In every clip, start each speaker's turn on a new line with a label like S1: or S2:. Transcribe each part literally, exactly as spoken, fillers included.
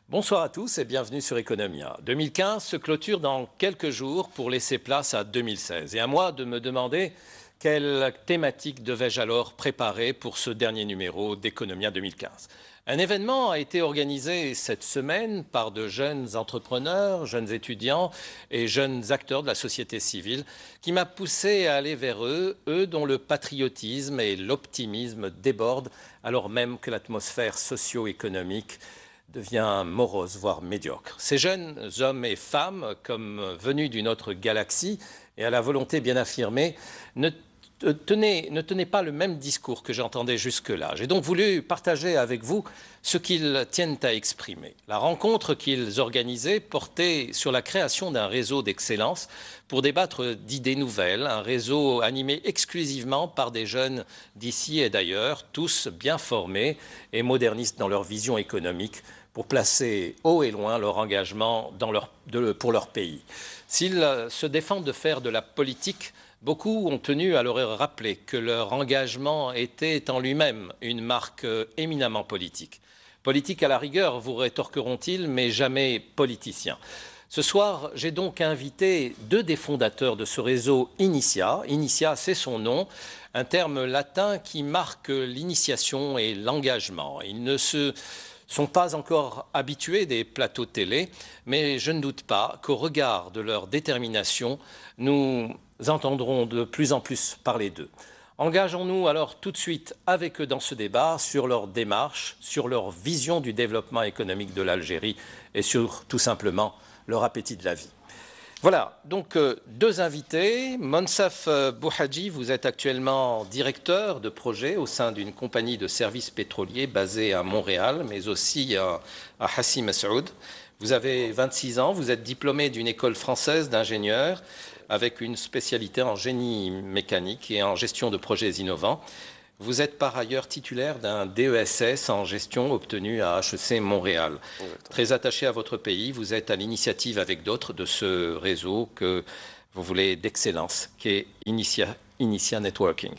S1: Bonsoir à tous et bienvenue sur Economia. deux mille quinze se clôture dans quelques jours pour laisser place à deux mille seize. Et à moi de me demander quelle thématique devais-je alors préparer pour ce dernier numéro d'Economia deux mille quinze. Un événement a été organisé cette semaine par de jeunes entrepreneurs, jeunes étudiants et jeunes acteurs de la société civile qui m'a poussé à aller vers eux, eux dont le patriotisme et l'optimisme débordent alors même que l'atmosphère socio-économique devient morose, voire médiocre. Ces jeunes hommes et femmes, comme venus d'une autre galaxie et à la volonté bien affirmée, ne tenaient, ne tenaient pas le même discours que j'entendais jusque-là. J'ai donc voulu partager avec vous ce qu'ils tiennent à exprimer. La rencontre qu'ils organisaient portait sur la création d'un réseau d'excellence pour débattre d'idées nouvelles, un réseau animé exclusivement par des jeunes d'ici et d'ailleurs, tous bien formés et modernistes dans leur vision économique, pour placer haut et loin leur engagement dans leur, de, pour leur pays. S'ils se défendent de faire de la politique, beaucoup ont tenu à leur rappeler que leur engagement était en lui-même une marque éminemment politique. Politique à la rigueur, vous rétorqueront-ils, mais jamais politicien. Ce soir, j'ai donc invité deux des fondateurs de ce réseau Initia. Initia, c'est son nom, un terme latin qui marque l'initiation et l'engagement. Il ne se sont pas encore habitués des plateaux télé, mais je ne doute pas qu'au regard de leur détermination, nous entendrons de plus en plus parler d'eux. Engageons-nous alors tout de suite avec eux dans ce débat sur leur démarche, sur leur vision du développement économique de l'Algérie et sur tout simplement leur appétit de la vie. Voilà, donc euh, deux invités. Monsaf euh, Bouhadji, vous êtes actuellement directeur de projet au sein d'une compagnie de services pétroliers basée à Montréal, mais aussi à, à Hassi Massoud. Vous avez vingt-six ans, vous êtes diplômé d'une école française d'ingénieur avec une spécialité en génie mécanique et en gestion de projets innovants. Vous êtes par ailleurs titulaire d'un D E S S en gestion obtenu à H E C Montréal. Très attaché à votre pays, vous êtes à l'initiative avec d'autres de ce réseau que vous voulez d'excellence, qui est Initia, Initia Networking.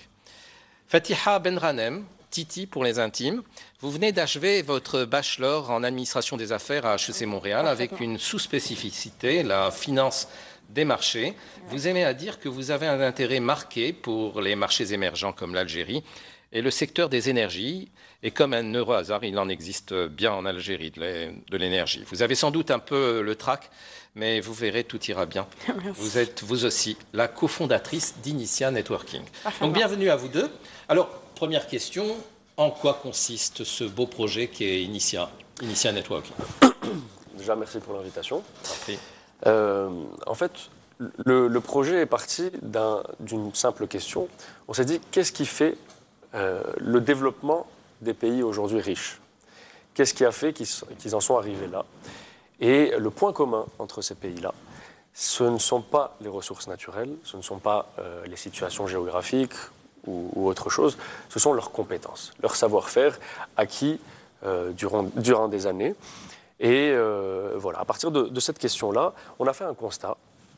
S1: Fatiha Benranem, Titi pour les intimes, vous venez d'achever votre bachelor en administration des affaires à H E C Montréal avec une sous-spécificité, la finance des marchés. Vous aimez à dire que vous avez un intérêt marqué pour les marchés émergents comme l'Algérie et le secteur des énergies. Et comme un heureux hasard, il en existe bien en Algérie de l'énergie. Vous avez sans doute un peu le trac, mais vous verrez, tout ira bien.
S2: Merci.
S1: Vous êtes vous aussi la cofondatrice d'Initia Networking. Donc bienvenue à vous deux. Alors, première question, en quoi consiste ce beau projet qui est Initia, Initia Networking?
S3: Déjà, merci pour l'invitation.
S1: Parfait.
S3: Euh, en fait, le, le projet est parti d'une simple question. On s'est dit, qu'est-ce qui fait euh, le développement des pays aujourd'hui riches? Qu'est-ce qui a fait qu'ils qu'ils en sont arrivés là? Et le point commun entre ces pays-là, ce ne sont pas les ressources naturelles, ce ne sont pas euh, les situations géographiques ou, ou autre chose, ce sont leurs compétences, leur savoir-faire acquis euh, durant, durant des années. Et euh, voilà, à partir de, de cette question-là, on a fait un constat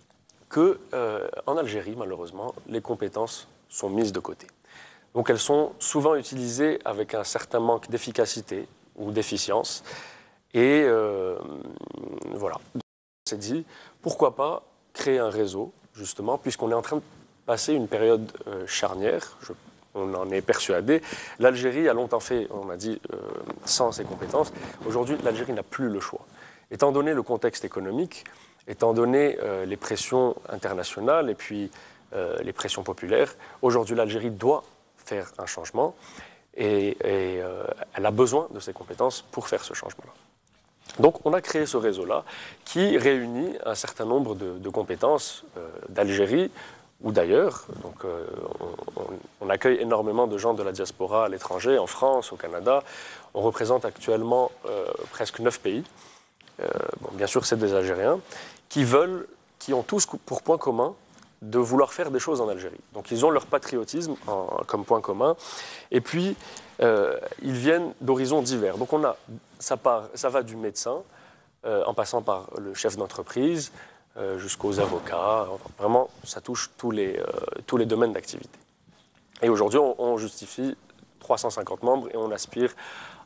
S3: que euh, en Algérie, malheureusement, les compétences sont mises de côté. Donc elles sont souvent utilisées avec un certain manque d'efficacité ou d'efficience. Et euh, voilà, on s'est dit, pourquoi pas créer un réseau, justement, puisqu'on est en train de passer une période euh, charnière, je on en est persuadé. L'Algérie a longtemps fait, on a dit, euh, sans ses compétences. Aujourd'hui, l'Algérie n'a plus le choix. Étant donné le contexte économique, étant donné euh, les pressions internationales et puis euh, les pressions populaires, aujourd'hui, l'Algérie doit faire un changement et, et euh, elle a besoin de ses compétences pour faire ce changement-là. Donc, on a créé ce réseau-là qui réunit un certain nombre de, de compétences euh, d'Algérie, ou d'ailleurs. Donc, euh, on, on accueille énormément de gens de la diaspora à l'étranger, en France, au Canada. On représente actuellement euh, presque neuf pays. Euh, bon, bien sûr, c'est des Algériens qui veulent, qui ont tous pour point commun de vouloir faire des choses en Algérie. Donc, ils ont leur patriotisme en, comme point commun. Et puis, euh, ils viennent d'horizons divers. Donc, on a, ça, part, ça va du médecin, euh, en passant par le chef d'entreprise, Euh, jusqu'aux avocats. Vraiment, ça touche tous les, euh, tous les domaines d'activité. Et aujourd'hui, on, on justifie trois cent cinquante membres et on aspire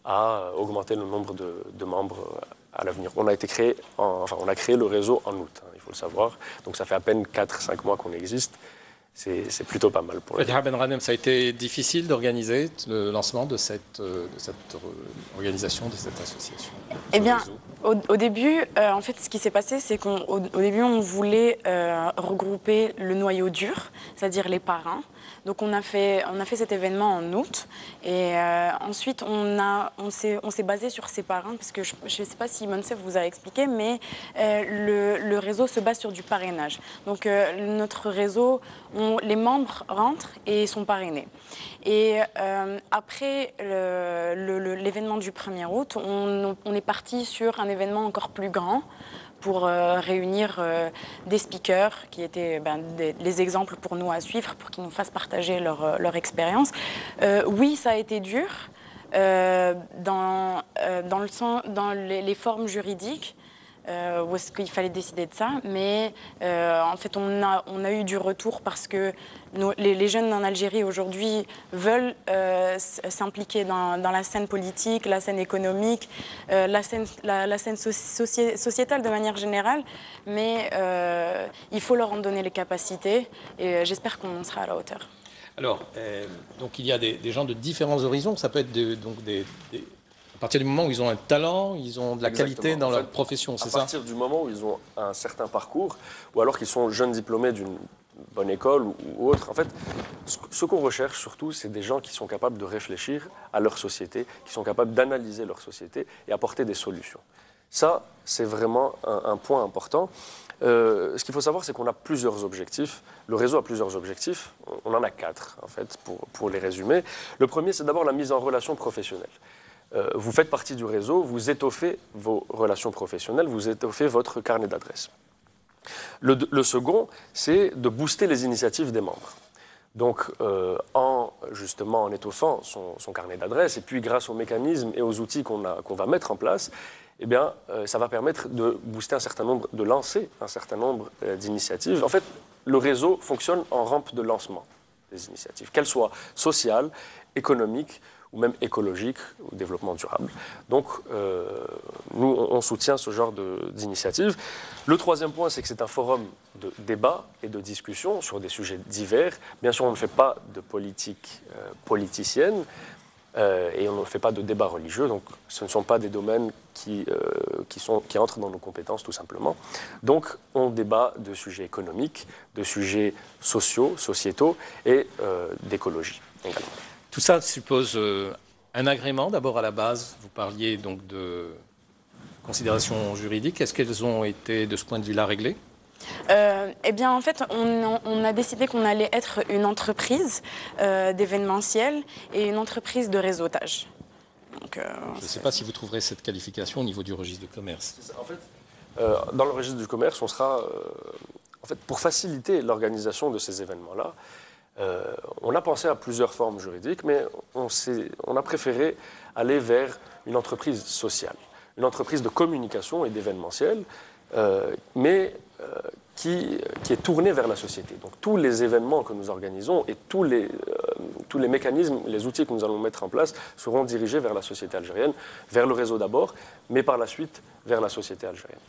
S3: à augmenter le nombre de, de membres à l'avenir. On a été créé, en, enfin, on a créé le réseau en août, hein, il faut le savoir. Donc ça fait à peine quatre cinq mois qu'on existe. C'est plutôt pas mal pour les...
S1: Fadiha Benradem, ça a été difficile d'organiser le lancement de cette, de cette organisation, de cette association.
S2: Eh bien, au, au début, euh, en fait, ce qui s'est passé, c'est qu'au au début, on voulait euh, regrouper le noyau dur, c'est-à-dire les parrains. Donc on a fait, on a fait cet événement en août et euh, ensuite on, a, on s'est on s'est basé sur ces parrains parce que je ne sais pas si Monsef vous a expliqué, mais euh, le, le réseau se base sur du parrainage. Donc euh, notre réseau, on, les membres rentrent et sont parrainés. Et euh, après l'événement du premier août, on, on est parti sur un événement encore plus grand pour euh, réunir euh, des speakers qui étaient ben, des, les exemples pour nous à suivre, pour qu'ils nous fassent partager leur, leur expérience. Euh, oui, ça a été dur euh, dans, euh, dans, le sens, dans les, les formes juridiques, euh, où est-ce qu'il fallait décider de ça, mais euh, en fait on a, on a eu du retour parce que nos, les, les jeunes en Algérie aujourd'hui veulent euh, s'impliquer dans, dans la scène politique, la scène économique, euh, la scène, la, la scène soci sociétale de manière générale, mais euh, il faut leur en donner les capacités et j'espère qu'on en sera à la hauteur.
S1: Alors, euh, donc il y a des, des gens de différents horizons, ça peut être de, donc des, des... à partir du moment où ils ont un talent, ils ont de la
S3: Exactement.
S1: qualité dans
S3: en
S1: leur
S3: fait,
S1: profession, c'est ça?
S3: À partir du moment où ils ont un certain parcours, ou alors qu'ils sont jeunes diplômés d'une bonne école ou, ou autre, en fait, ce, ce qu'on recherche surtout, c'est des gens qui sont capables de réfléchir à leur société, qui sont capables d'analyser leur société et apporter des solutions. Ça, c'est vraiment un, un point important. Euh, ce qu'il faut savoir, c'est qu'on a plusieurs objectifs. Le réseau a plusieurs objectifs. On en a quatre, en fait, pour, pour les résumer. Le premier, c'est d'abord la mise en relation professionnelle. Euh, vous faites partie du réseau, vous étoffez vos relations professionnelles, vous étoffez votre carnet d'adresses. Le, le second, c'est de booster les initiatives des membres. Donc, euh, en, justement, en étoffant son, son carnet d'adresses, et puis grâce aux mécanismes et aux outils qu'on qu'on va mettre en place, eh bien, euh, ça va permettre de booster un certain nombre, de lancer un certain nombre euh, d'initiatives. En fait, le réseau fonctionne en rampe de lancement des initiatives, qu'elles soient sociales, économiques, ou même écologique ou développement durable. Donc, euh, nous, on soutient ce genre d'initiative. Le troisième point, c'est que c'est un forum de débat et de discussion sur des sujets divers. Bien sûr, on ne fait pas de politique euh, politicienne euh, et on ne fait pas de débat religieux. Donc, ce ne sont pas des domaines qui, euh, qui, sont, qui entrent dans nos compétences, tout simplement. Donc, on débat de sujets économiques, de sujets sociaux, sociétaux et euh, d'écologie également.
S1: Tout ça suppose euh, un agrément d'abord à la base. Vous parliez donc de considérations juridiques. Est-ce qu'elles ont été de ce point de vue-là réglées?
S2: Euh, eh bien, en fait, on, on a décidé qu'on allait être une entreprise euh, d'événementiel et une entreprise de réseautage. Donc, euh,
S1: Je ne sais pas si vous trouverez cette qualification au niveau du registre de commerce.
S3: En fait, euh, dans le registre du commerce, on sera, euh, en fait, pour faciliter l'organisation de ces événements-là, Euh, on a pensé à plusieurs formes juridiques, mais on, on a préféré aller vers une entreprise sociale, une entreprise de communication et d'événementiel, euh, mais euh, qui, qui est tournée vers la société. Donc tous les événements que nous organisons et tous les, euh, tous les mécanismes, les outils que nous allons mettre en place seront dirigés vers la société algérienne, vers le réseau d'abord, mais par la suite vers la société algérienne.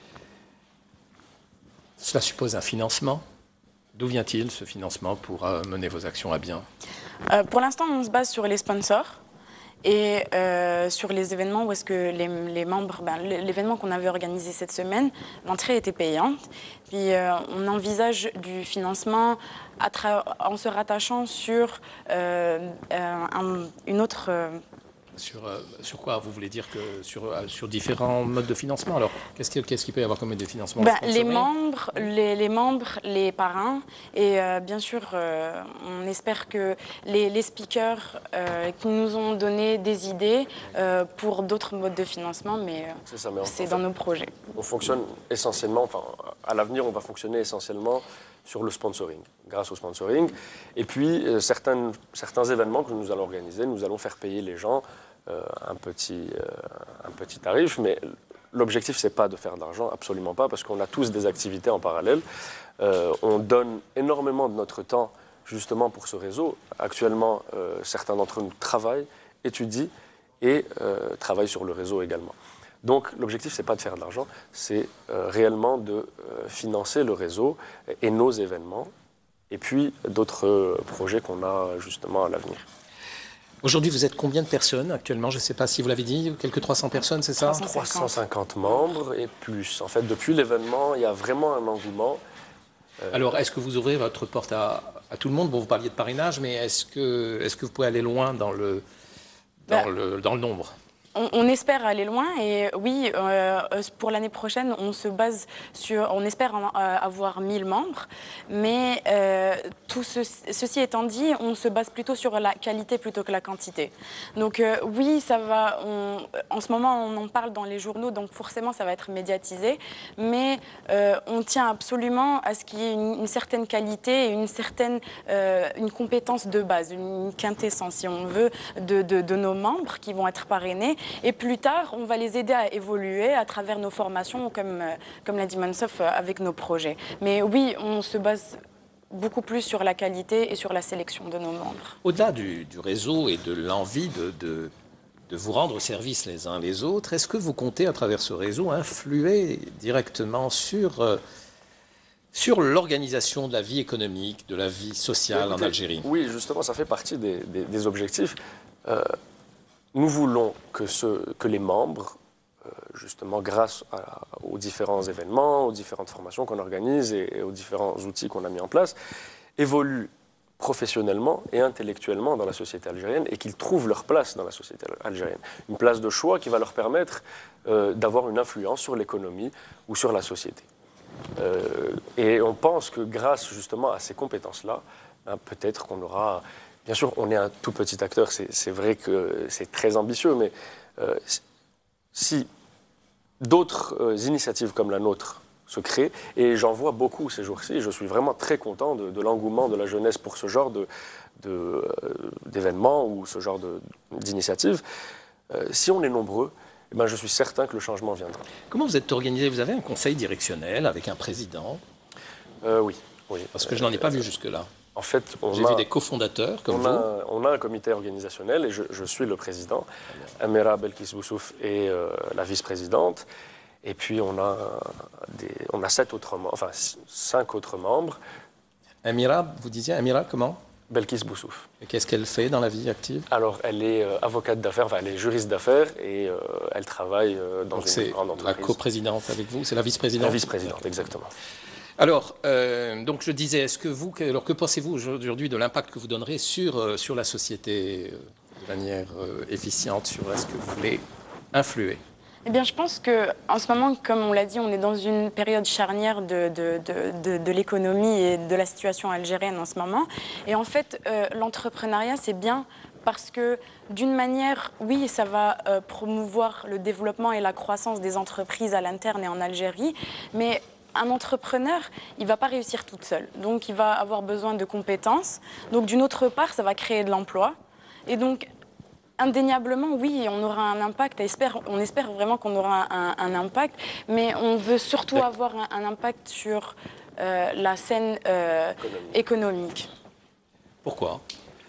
S1: Cela suppose un financement. D'où vient-il ce financement pour euh, mener vos actions à bien?
S2: euh, Pour l'instant, on se base sur les sponsors et euh, sur les événements où est-ce que les, les membres, ben, l'événement qu'on avait organisé cette semaine, l'entrée était payante. Puis euh, on envisage du financement à en se rattachant sur euh, euh, un, une autre... Euh,
S1: Sur, euh, sur quoi vous voulez dire que sur, euh, sur différents modes de financement? Alors, qu'est-ce qu'il qu'est-ce qu'il peut y avoir comme mode de financement?
S2: ben, les membres, les, les membres, les parrains, et euh, bien sûr, euh, on espère que les, les speakers euh, qui nous ont donné des idées euh, pour d'autres modes de financement, mais euh, c'est dans nos projets.
S3: On fonctionne essentiellement, enfin, à l'avenir, on va fonctionner essentiellement sur le sponsoring, grâce au sponsoring. Et puis, euh, certains, certains événements que nous allons organiser, nous allons faire payer les gens euh, un, petit, euh, un petit tarif, mais l'objectif, ce n'est pas de faire de l'argent, absolument pas, parce qu'on a tous des activités en parallèle. Euh, on donne énormément de notre temps, justement, pour ce réseau. Actuellement, euh, certains d'entre nous travaillent, étudient, et euh, travaillent sur le réseau également. Donc l'objectif, ce n'est pas de faire de l'argent, c'est euh, réellement de euh, financer le réseau et nos événements, et puis d'autres euh, projets qu'on a justement à l'avenir.
S1: Aujourd'hui, vous êtes combien de personnes actuellement? Je ne sais pas si vous l'avez dit, quelques trois cents personnes, c'est ça?
S3: trois cent cinquante membres et plus. En fait, depuis l'événement, il y a vraiment un engouement.
S1: Euh... Alors, est-ce que vous ouvrez votre porte à, à tout le monde? Bon, vous parliez de parrainage, mais est-ce que, est-ce que vous pouvez aller loin dans le, dans, bah, le, dans le nombre?
S2: On, on espère aller loin et oui, euh, pour l'année prochaine, on se base sur, on espère en, euh, avoir mille membres, mais euh, tout ce, ceci étant dit, on se base plutôt sur la qualité plutôt que la quantité. Donc euh, oui, ça va, on, en ce moment on en parle dans les journaux, donc forcément ça va être médiatisé, mais euh, on tient absolument à ce qu'il y ait une, une certaine qualité et une certaine euh, une compétence de base, une quintessence, si on veut, de, de, de nos membres qui vont être parrainés. Et plus tard, on va les aider à évoluer à travers nos formations, comme, comme l'a dit Mansof, avec nos projets. Mais oui, on se base beaucoup plus sur la qualité et sur la sélection de nos membres.
S1: Au-delà du, du réseau et de l'envie de, de, de vous rendre service les uns les autres, est-ce que vous comptez, à travers ce réseau, influer directement sur, euh, sur l'organisation de la vie économique, de la vie sociale Écoutez, en Algérie?
S3: Oui, justement, ça fait partie des, des, des objectifs. Euh, Nous voulons que, ce, que les membres, euh, justement grâce à, aux différents événements, aux différentes formations qu'on organise et, et aux différents outils qu'on a mis en place, évoluent professionnellement et intellectuellement dans la société algérienne et qu'ils trouvent leur place dans la société algérienne. Une place de choix qui va leur permettre euh, d'avoir une influence sur l'économie ou sur la société. Euh, et on pense que grâce justement à ces compétences-là, hein, peut-être qu'on aura... Bien sûr, on est un tout petit acteur, c'est vrai que c'est très ambitieux, mais euh, si d'autres euh, initiatives comme la nôtre se créent, et j'en vois beaucoup ces jours-ci, je suis vraiment très content de, de l'engouement de la jeunesse pour ce genre d'événements de, de, euh, ou ce genre d'initiatives, euh, si on est nombreux, eh ben, je suis certain que le changement viendra.
S1: Comment vous êtes organisé? Vous avez un conseil directionnel avec un président?
S3: euh, Oui. oui.
S1: Parce que je n'en ai pas vu jusque-là.
S3: En fait,
S1: j'ai vu des cofondateurs comme
S3: on
S1: vous.
S3: A, on a un comité organisationnel et je, je suis le président. Amira Belkis Boussouf est euh, la vice-présidente. Et puis on a, des, on a sept autres membres, enfin cinq autres membres.
S1: Amira, vous disiez Amira comment?
S3: Belkis Boussouf.
S1: Et qu'est-ce qu'elle fait dans la vie active?
S3: Alors, elle est euh, avocate d'affaires, enfin, elle est juriste d'affaires et euh, elle travaille euh, dans
S1: Donc
S3: une grande
S1: entreprise. C'est la coprésidente avec vous? C'est la vice-présidente?
S3: La vice-présidente, exactement.
S1: Alors, euh, donc je disais, est-ce que vous, que, alors que pensez-vous aujourd'hui de l'impact que vous donnerez sur, euh, sur la société euh, de manière euh, efficiente, sur est-ce que vous voulez influer?
S2: Eh bien, je pense qu'en ce moment, comme on l'a dit, on est dans une période charnière de, de, de, de, de l'économie et de la situation algérienne en ce moment. Et en fait, euh, l'entrepreneuriat, c'est bien parce que d'une manière, oui, ça va euh, promouvoir le développement et la croissance des entreprises à l'interne et en Algérie, mais un entrepreneur, il ne va pas réussir toute seule. Donc, il va avoir besoin de compétences. Donc, d'une autre part, ça va créer de l'emploi. Et donc, indéniablement, oui, on aura un impact. Espère, on espère vraiment qu'on aura un, un impact. Mais on veut surtout avoir un, un impact sur euh, la scène euh, économique.
S1: Pourquoi?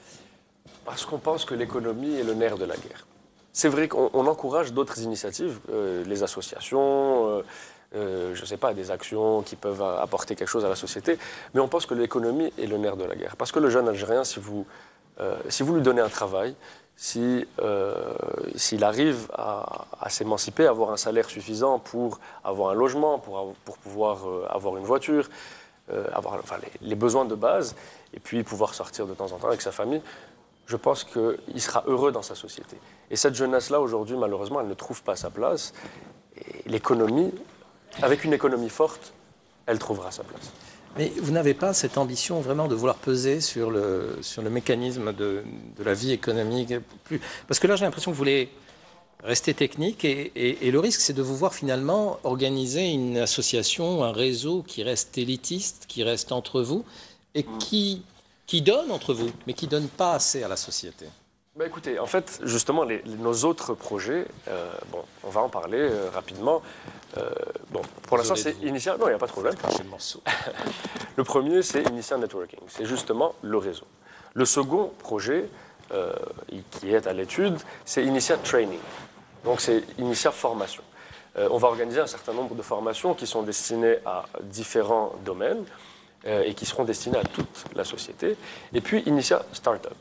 S3: Parce qu'on pense que l'économie est le nerf de la guerre. C'est vrai qu'on on encourage d'autres initiatives, euh, les associations... Euh, Euh, je ne sais pas, des actions qui peuvent apporter quelque chose à la société, mais on pense que l'économie est le nerf de la guerre. Parce que le jeune Algérien, si vous, euh, si vous lui donnez un travail, si, euh, s'il arrive à, à s'émanciper, à avoir un salaire suffisant pour avoir un logement, pour, pour pouvoir euh, avoir une voiture, euh, avoir enfin, les, les besoins de base, et puis pouvoir sortir de temps en temps avec sa famille, je pense qu'il sera heureux dans sa société. Et cette jeunesse-là, aujourd'hui, malheureusement, elle ne trouve pas sa place. Et l'économie... Avec une économie forte, elle trouvera sa place.
S1: Mais vous n'avez pas cette ambition vraiment de vouloir peser sur le, sur le mécanisme de, de la vie économique plus... Parce que là, j'ai l'impression que vous voulez rester technique et, et, et le risque, c'est de vous voir finalement organiser une association, un réseau qui reste élitiste, qui reste entre vous et qui, qui donne entre vous, mais qui ne donne pas assez à la société.
S3: Bah écoutez, en fait, justement, les, les, nos autres projets, euh, bon, on va en parler euh, rapidement. Euh, bon, pour l'instant, c'est Initia. Non, il n'y a pas de problème.
S1: Le morceau.
S3: Le premier, c'est Initia Networking. C'est justement le réseau. Le second projet, euh, qui est à l'étude, c'est Initia Training. Donc c'est Initia Formation. Euh, on va organiser un certain nombre de formations qui sont destinées à différents domaines euh, et qui seront destinées à toute la société. Et puis Initia Startup.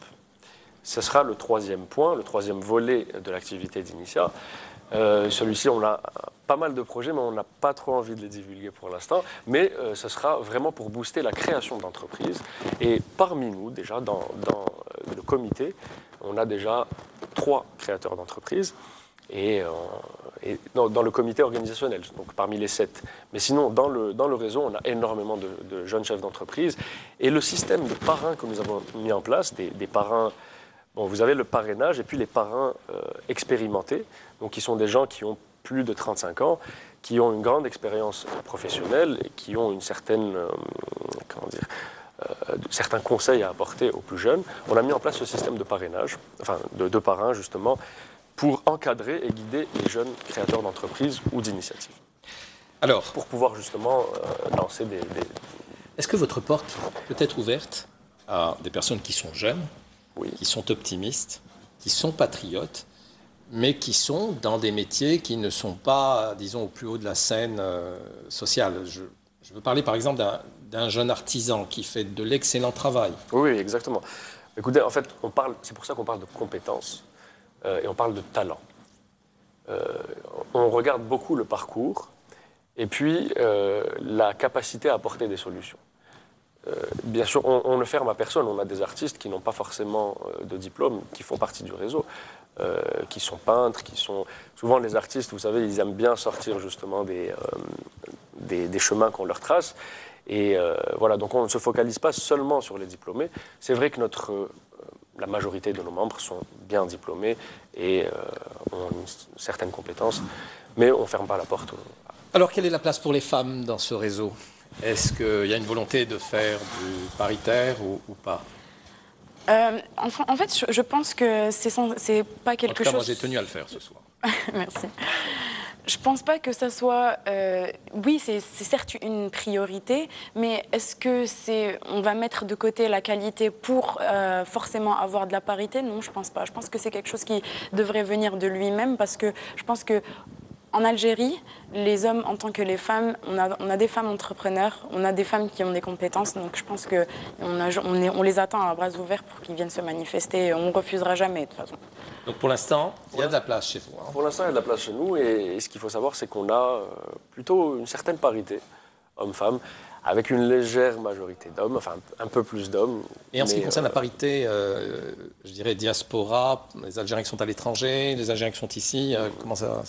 S3: Ce sera le troisième point, le troisième volet de l'activité d'Initia. Euh, Celui-ci, on a pas mal de projets, mais on n'a pas trop envie de les divulguer pour l'instant. Mais euh, ce sera vraiment pour booster la création d'entreprises. Et parmi nous, déjà, dans, dans le comité, on a déjà trois créateurs d'entreprises. Et, euh, et dans, dans le comité organisationnel, donc parmi les sept. Mais sinon, dans le, dans le réseau, on a énormément de, de jeunes chefs d'entreprise. Et le système de parrains que nous avons mis en place, des, des parrains... Bon, vous avez le parrainage et puis les parrains euh, expérimentés, donc qui sont des gens qui ont plus de trente-cinq ans, qui ont une grande expérience professionnelle et qui ont une certaine, euh, comment dire, euh, certains conseils à apporter aux plus jeunes. On a mis en place ce système de parrainage, enfin de, de parrains justement, pour encadrer et guider les jeunes créateurs d'entreprises ou d'initiatives.
S1: Alors,
S3: pour pouvoir justement euh, lancer des, des...
S1: Est-ce que votre porte peut être ouverte à des personnes qui sont jeunes,
S3: oui.
S1: qui sont optimistes, qui sont patriotes, mais qui sont dans des métiers qui ne sont pas, disons, au plus haut de la scène euh, sociale. Je, je veux parler par exemple d'un, d'un jeune artisan qui fait de l'excellent travail.
S3: Oui, oui, exactement. Écoutez, en fait, on parle, c'est pour ça qu'on parle de compétences euh, et on parle de talent. Euh, on regarde beaucoup le parcours et puis euh, la capacité à apporter des solutions. Euh, bien sûr, on, on ne ferme à personne. On a des artistes qui n'ont pas forcément euh, de diplôme, qui font partie du réseau, euh, qui sont peintres, qui sont... Souvent, les artistes, vous savez, ils aiment bien sortir justement des, euh, des, des chemins qu'on leur trace. Et euh, voilà, donc on ne se focalise pas seulement sur les diplômés. C'est vrai que notre, euh, la majorité de nos membres sont bien diplômés et euh, ont une certaine compétence, mais on ne ferme pas la porte.
S1: Alors, quelle est la place pour les femmes dans ce réseau ? Est-ce qu'il y a une volonté de faire du paritaire ou, ou pas ?
S2: euh, en, en fait, je, je pense que c'est, sans, c'est pas quelque
S1: en tout cas,
S2: chose...
S1: moi, j'ai tenu à le faire ce soir.
S2: Merci. Je pense pas que ça soit... Euh, oui, c'est, c'est certes une priorité, mais est-ce que c'est... On va mettre de côté la qualité pour euh, forcément avoir de la parité ? Non, je pense pas. Je pense que c'est quelque chose qui devrait venir de lui-même, parce que je pense que en Algérie, les hommes en tant que les femmes, on a, on a des femmes entrepreneurs, on a des femmes qui ont des compétences, donc je pense qu'on on, on les attend à bras ouverts pour qu'ils viennent se manifester, et on ne refusera jamais de toute façon.
S1: Donc pour l'instant, il y a de la place chez vous. Hein.
S3: Pour l'instant, il y a de la place chez nous, et, et ce qu'il faut savoir, c'est qu'on a euh, plutôt une certaine parité, hommes-femmes, avec une légère majorité d'hommes, enfin un peu plus d'hommes.
S1: Et en ce qui concerne
S3: euh,
S1: la parité, euh, je dirais diaspora, les Algériens qui sont à l'étranger, les Algériens qui sont ici, euh, comment ça...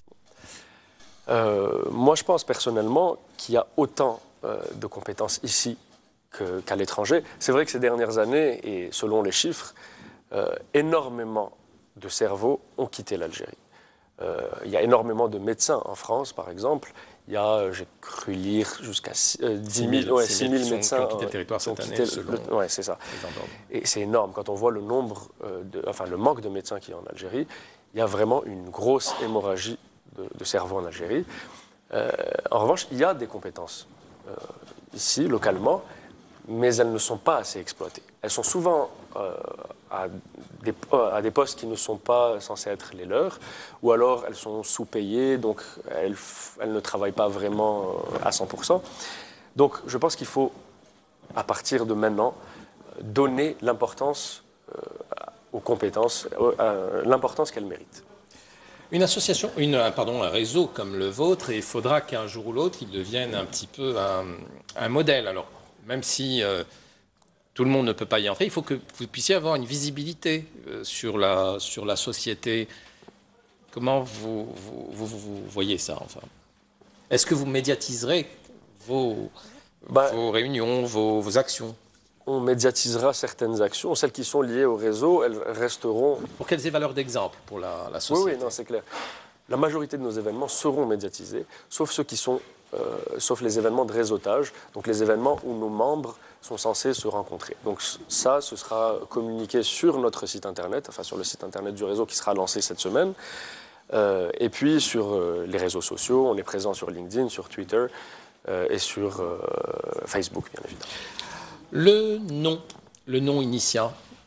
S3: Euh, moi, je pense personnellement qu'il y a autant euh, de compétences ici que, qu'à l'étranger. C'est vrai que ces dernières années, et selon les chiffres, euh, énormément de cerveaux ont quitté l'Algérie. Euh, il y a énormément de médecins en France, par exemple. Il y a, j'ai cru lire, jusqu'à dix mille, ouais, six mille médecins
S1: qui ont quitté le territoire cette année.
S3: Le,
S1: selon
S3: le, ouais, c'est ça. Et c'est énorme. Quand on voit le nombre, euh, de, enfin le manque de médecins qu'il y a en Algérie, il y a vraiment une grosse hémorragie De, de cerveau en Algérie. Euh, en revanche, il y a des compétences euh, ici, localement, mais elles ne sont pas assez exploitées. Elles sont souvent euh, à, des, à des postes qui ne sont pas censés être les leurs, ou alors elles sont sous-payées, donc elles, elles ne travaillent pas vraiment à cent pour cent. Donc je pense qu'il faut, à partir de maintenant, donner l'importance euh, aux compétences, euh, l'importance qu'elles méritent.
S1: Une association, une, pardon, un réseau comme le vôtre, et il faudra qu'un jour ou l'autre, il devienne un petit peu un, un modèle. Alors, même si euh, tout le monde ne peut pas y entrer, il faut que vous puissiez avoir une visibilité euh, sur, la, sur la société. Comment vous, vous, vous, vous voyez ça, enfin ? Est-ce que vous médiatiserez vos, bah, vos réunions, vos, vos actions ?
S3: On médiatisera certaines actions. Celles qui sont liées au réseau, elles resteront...
S1: Pour qu'elles aient valeur d'exemple pour la, la société.
S3: Oui, oui, non, c'est clair. La majorité de nos événements seront médiatisés, sauf ceux qui sont, euh, sauf les événements de réseautage, donc les événements où nos membres sont censés se rencontrer. Donc ça, ce sera communiqué sur notre site internet, enfin sur le site internet du réseau qui sera lancé cette semaine. Euh, et puis sur euh, les réseaux sociaux, on est présent sur LinkedIn, sur Twitter euh, et sur euh, Facebook, bien évidemment.
S1: Le nom, le nom Initia,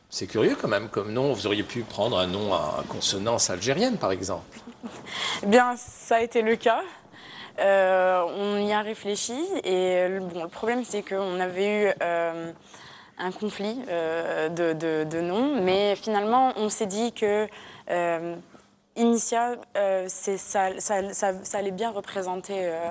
S1: C'est curieux quand même comme nom. Vous auriez pu prendre un nom à consonance algérienne, par exemple.
S2: Eh bien, ça a été le cas. Euh, on y a réfléchi et bon, le problème, c'est qu'on avait eu euh, un conflit euh, de, de, de noms, mais finalement, on s'est dit que euh, Initia, euh, ça, ça, ça, ça allait bien représenter euh,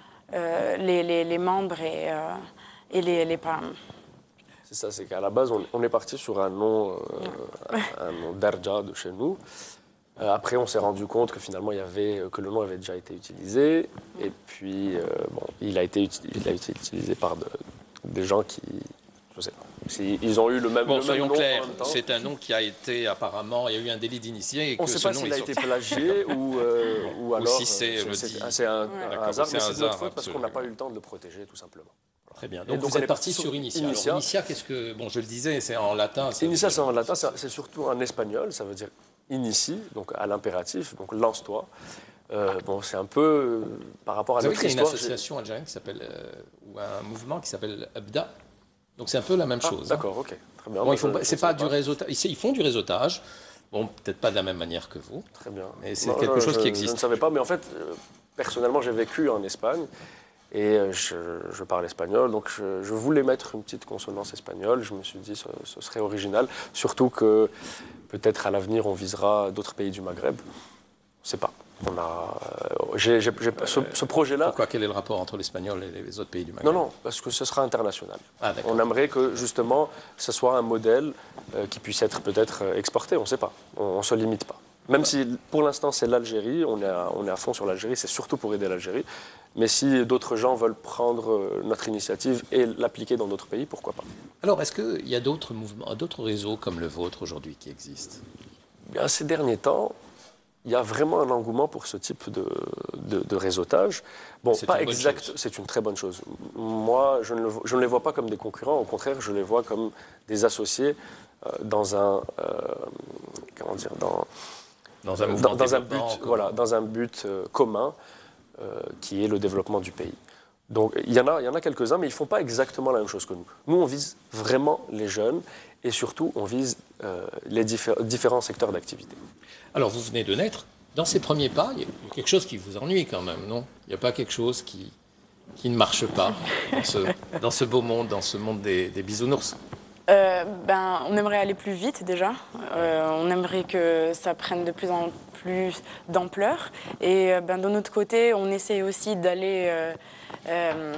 S2: euh, les, les, les membres et, euh, et les, les parents.
S3: C'est ça, c'est qu'à la base, on, on est parti sur un nom, euh, un, un nom d'Arja de chez nous. Euh, après, on s'est rendu compte que finalement, il y avait, que le nom avait déjà été utilisé. Et puis, euh, bon, il a été, il a été utilisé par de, des gens qui, je sais pas, ils ont eu le même,
S1: bon,
S3: le même
S1: soyons
S3: nom
S1: clairs,
S3: en même temps.
S1: C'est un nom qui a été apparemment, il y a eu un délit d'initié.
S3: On ne sait pas s'il a été plagié ou, euh, ou alors
S1: si c'est
S3: euh,
S1: le
S3: c'est
S1: dit.
S3: c'est un,
S1: Ouais.
S3: un hasard,
S1: C'est
S3: mais
S1: un
S3: c'est de notre
S1: hasard,
S3: faute parce qu'on n'a
S1: absolument.
S3: pas eu le temps de le protéger, tout simplement.
S1: Très bien.
S3: Et
S1: Donc,
S3: donc,
S1: vous
S3: on
S1: êtes
S3: est
S1: parti
S3: parti
S1: sur
S3: sur
S1: Initia.
S3: Initia.
S1: Alors, Initia, qu'est-ce que... Bon, je le disais, c'est en latin. ça
S3: Initia,
S1: veut
S3: c'est
S1: dire-
S3: en latin, c'est c'est surtout en espagnol, ça veut dire initie, donc à l'impératif, donc lance-toi. Euh, bon, c'est un peu euh, par rapport à
S1: Vous savez
S3: notre
S1: qu'il y a une
S3: histoire. j'ai-
S1: association algérienne qui s'appelle, euh, ou un mouvement qui s'appelle Abda. Donc c'est un peu la même
S3: Ah,
S1: chose. hein.
S3: d'accord, ok, très bien.
S1: Bon,
S3: Moi,
S1: ils font
S3: je-
S1: pas-
S3: je
S1: c'est
S3: ne
S1: pas
S3: savais
S1: du réseautage. Ils, ils font du réseautage. Bon, peut-être pas de la même manière que vous.
S3: Très bien.
S1: Mais c'est
S3: Non,
S1: quelque
S3: je-
S1: chose qui
S3: je-
S1: existe.
S3: Je ne savais pas, mais en fait, euh, personnellement, j'ai vécu en Espagne et euh, je, je parle espagnol, donc je, je voulais mettre une petite consonance espagnole. Je me suis dit ce, ce serait original, surtout que peut-être à l'avenir on visera d'autres pays du Maghreb. Je ne sais pas. On a, euh, j'ai, j'ai- j'ai- ce, ce projet-là.
S1: Pourquoi? Quel est le rapport entre l'espagnol et les autres pays du Maghreb?
S3: Non, non, parce que ce sera international.
S1: Ah, d'accord.
S3: On aimerait que justement ce soit un modèle euh, qui puisse être peut-être euh, exporté, on ne sait pas, on ne se limite pas. Même si pour l'instant c'est l'Algérie, on est, à, on est à fond sur l'Algérie, c'est surtout pour aider l'Algérie. Mais si d'autres gens veulent prendre euh, notre initiative et l'appliquer dans d'autres pays, pourquoi pas?
S1: Alors, est-ce qu'il y a d'autres mouvements, d'autres réseaux comme le vôtre aujourd'hui qui existent?
S3: Bien, ces derniers temps, il y a vraiment un engouement pour ce type de, de, de réseautage. Bon,
S1: C'est
S3: pas
S1: une bonne
S3: exact,
S1: chose.
S3: c'est une très bonne chose. Moi, je ne, le- je ne les vois pas comme des concurrents, au contraire, je les vois comme des associés euh, dans un, euh, comment dire, dans,
S1: Dans un mouvement
S3: dans,
S1: de
S3: dans un but,
S1: développement commun.
S3: voilà, dans un but euh, commun, euh, qui est le développement du pays. Donc, il y en a, il y en a quelques-uns, mais ils ne font pas exactement la même chose que nous. Nous, on vise vraiment les jeunes et surtout, on vise euh, les diffé- différents secteurs d'activité.
S1: Alors, vous venez de naître. Dans ces premiers pas, il y a quelque chose qui vous ennuie quand même, non? Il n'y a pas quelque chose qui, qui ne marche pas dans ce, dans ce beau monde, dans ce monde des, des bisounours?
S2: Euh, ben, on aimerait aller plus vite déjà. Euh, on aimerait que ça prenne de plus en plus d'ampleur. Et euh, ben, de notre côté, on essaie aussi d'aller, euh, euh,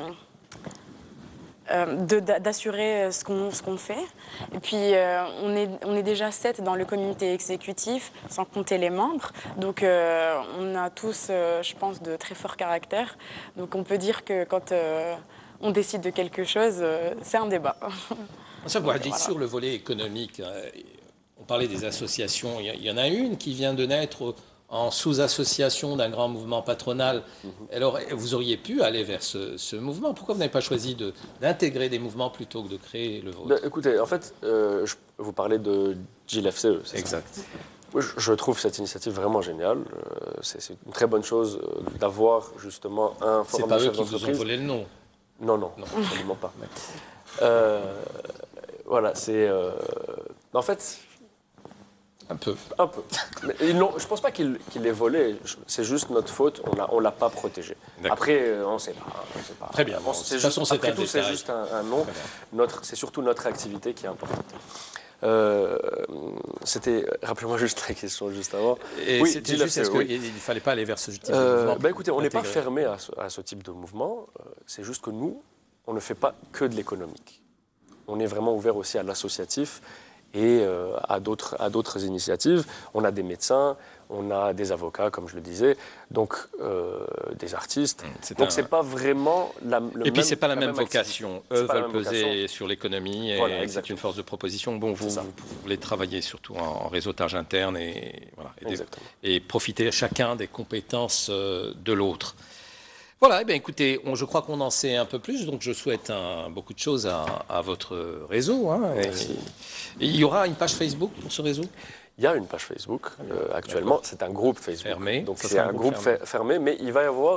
S2: euh, de- d'a- d'assurer ce qu'on ce qu'on fait. Et puis, euh, on est, on est déjà sept dans le comité exécutif, sans compter les membres. Donc, euh, on a tous, euh, je pense, de très forts caractères. Donc, on peut dire que quand euh, on décide de quelque chose, euh, c'est un débat.
S1: Ça, vous avez dit
S2: Voilà.
S1: sur le volet économique, euh, on parlait des associations. Il y, a- il y en a une qui vient de naître en sous-association d'un grand mouvement patronal. Alors, vous auriez pu aller vers ce, ce mouvement. Pourquoi vous n'avez pas choisi de- d'intégrer des mouvements plutôt que de créer le vôtre?
S3: Ben, écoutez, en fait, euh, je- vous parlez de G L F C E, c'est ça?
S1: Exact.
S3: Moi, je- Je trouve cette initiative vraiment géniale. Euh, C'est c'est une très bonne chose euh, d'avoir justement un
S1: C'est
S3: forum
S1: pas
S3: de
S1: eux
S3: chefs
S1: qui vous ont
S3: d'entreprise.
S1: volé le nom.
S3: Non, non,
S1: Non.
S3: absolument pas. Euh, voilà, c'est... euh, en fait,
S1: Un peu.
S3: un peu. Mais ils l'ont- je ne pense pas qu'il qu'il l'ait volé, je- c'est juste notre faute, on ne on l'a pas protégé.
S1: D'accord.
S3: Après, euh, on ne sait pas. on sait pas.
S1: Très bien.
S3: On-
S1: Bon,
S3: c'est
S1: de toute
S3: juste-
S1: façon, c'est
S3: après
S1: un
S3: tout, c'est
S1: détail.
S3: juste un, un nom.
S1: Très bien.
S3: Notre- C'est surtout notre activité qui est importante. Euh, C'était... Rappelez-moi juste la question juste avant.
S1: Et
S3: Oui,
S1: c'était
S3: G L F
S1: juste,
S3: C E,
S1: est-ce
S3: oui.
S1: qu'il ne fallait pas aller vers ce type de
S3: Euh,
S1: mouvement?
S3: bah écoutez, on n'est pas
S1: intégré.
S3: fermé à ce, à ce type de mouvement. Euh, C'est juste que nous, on ne fait pas que de l'économique. On est vraiment ouvert aussi à l'associatif et euh, à d'autres à d'autres initiatives. On a des médecins, on a des avocats, comme je le disais, donc euh, des artistes.
S1: c'est
S3: Donc
S1: un-
S3: c'est pas vraiment la le
S1: Et puis,
S3: même-
S1: c'est pas la, même
S3: activité.
S1: vocation.
S3: C'est
S1: Eux
S3: pas la
S1: veulent
S3: même
S1: peser
S3: vocation.
S1: sur l'économie et
S3: Voilà,
S1: c'est
S3: exactement.
S1: une force de proposition. Bon, vous,
S3: C'est ça.
S1: vous, vous voulez travailler surtout en, en réseautage interne et, voilà, et, des-
S3: Exactement.
S1: et profiter chacun des compétences euh, de l'autre. Voilà, eh bien, écoutez, on- je crois qu'on en sait un peu plus, donc je souhaite un- beaucoup de choses à, à votre réseau. hein, et-
S3: Merci.
S1: et il y aura une page Facebook pour ce réseau?
S3: Il y a une page Facebook euh, actuellement. C'est un groupe Facebook.
S1: Fermé.
S3: Donc
S1: Ça
S3: c'est
S1: sera
S3: un
S1: un
S3: groupe
S1: groupe
S3: fer- fermé, mais il va y avoir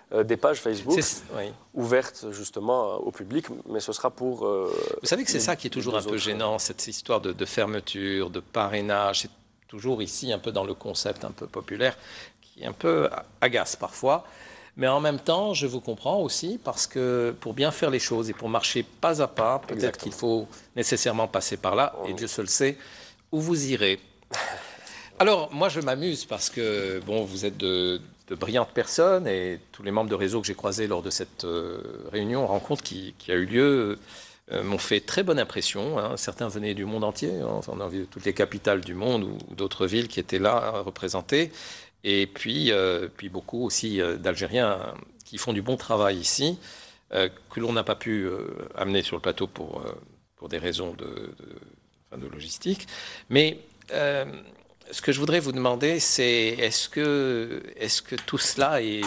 S3: euh, des pages Facebook
S1: oui.
S3: ouvertes justement au public, mais ce sera pour... Euh,
S1: Vous savez que c'est ça qui est toujours un peu gênant, cette histoire de, de fermeture, de parrainage. C'est toujours ici un peu dans le concept un peu populaire qui un peu agace parfois. Mais en même temps, je vous comprends aussi parce que pour bien faire les choses et pour marcher pas à pas, peut-être qu'il faut nécessairement passer par là. Et Dieu seul sait où vous irez. Alors, moi, je m'amuse parce que, bon, vous êtes de, de brillantes personnes et tous les membres de réseau que j'ai croisés lors de cette euh, réunion, rencontre qui, qui a eu lieu, euh, m'ont fait très bonne impression. Hein. Certains venaient du monde entier. Hein. On a vu toutes les capitales du monde ou, ou d'autres villes qui étaient là hein, représentées. Et puis, euh, puis beaucoup aussi euh, d'Algériens qui font du bon travail ici, euh, que l'on n'a pas pu euh, amener sur le plateau pour, euh, pour des raisons de, de, enfin, de logistique. Mais... Euh, ce que je voudrais vous demander, c'est est-ce que, est-ce que tout cela est...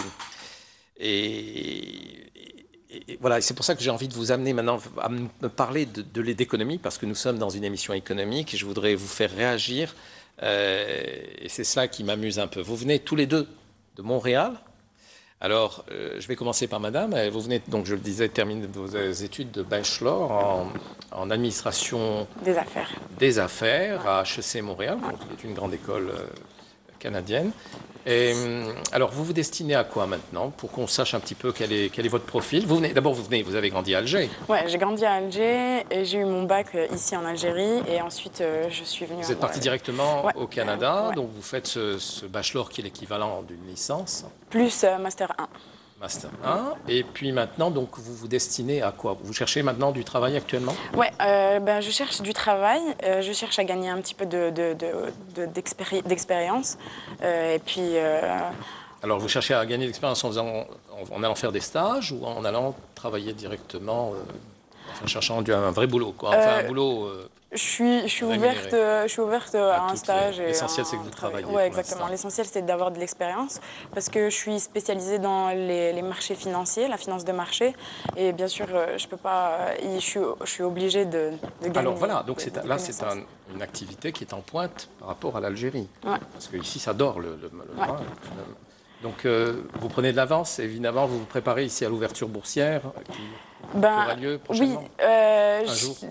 S1: est, est voilà, c'est pour ça que j'ai envie de vous amener maintenant à me parler de, de l'économie, parce que nous sommes dans une émission économique et je voudrais vous faire réagir. Euh, et c'est cela qui m'amuse un peu. Vous venez tous les deux de Montréal. Alors, euh, je vais commencer par madame. Vous venez, donc je le disais, terminer vos études de bachelor en, en administration
S2: des affaires,
S1: des affaires à H E C Montréal, qui est une grande école euh, canadienne. Et, alors, vous vous destinez à quoi maintenant, pour qu'on sache un petit peu quel est, quel est votre profil? Vous venez, d'abord, vous venez, vous avez grandi à Alger.
S2: Ouais, j'ai grandi à Alger et j'ai eu mon bac ici en Algérie et ensuite euh, je suis venue.
S1: Vous êtes parti directement
S2: ouais.
S1: au Canada,
S2: ouais.
S1: donc vous faites ce, ce bachelor qui est l'équivalent d'une licence.
S2: Plus euh, master un.
S1: Master un. Et puis maintenant, donc, vous vous destinez à quoi? Vous cherchez maintenant du travail actuellement?
S2: Oui, euh, ben, je cherche du travail. Euh, je cherche à gagner un petit peu de, de, de, de, d'expéri d'expérience. Euh, et puis... Euh...
S1: Alors, vous cherchez à gagner de l'expérience en, faisant, en, en allant faire des stages ou en allant travailler directement, euh, en cherchant du, un vrai boulot, quoi. Enfin,
S2: euh,
S1: un boulot... Euh,
S2: Je suis, je, suis ouverte, je suis ouverte à, à un stage.
S1: L'essentiel, c'est que vous travaillez.
S2: Oui, exactement. L'essentiel, c'est d'avoir de l'expérience parce que je suis spécialisée dans les, les marchés financiers, la finance de marché. Et bien sûr, je peux pas. Je suis, je suis obligée de, de gagner.
S1: Alors voilà, donc de, là, c'est un, une activité qui est en pointe par rapport à l'Algérie.
S2: Ouais.
S1: Parce qu'ici, ça dort le, le, le
S2: ouais.
S1: droit. Donc, euh, vous prenez de l'avance, évidemment, vous vous préparez ici à l'ouverture boursière qui,
S2: ben,
S1: qui aura lieu prochainement.
S2: Oui, euh,
S1: un jour.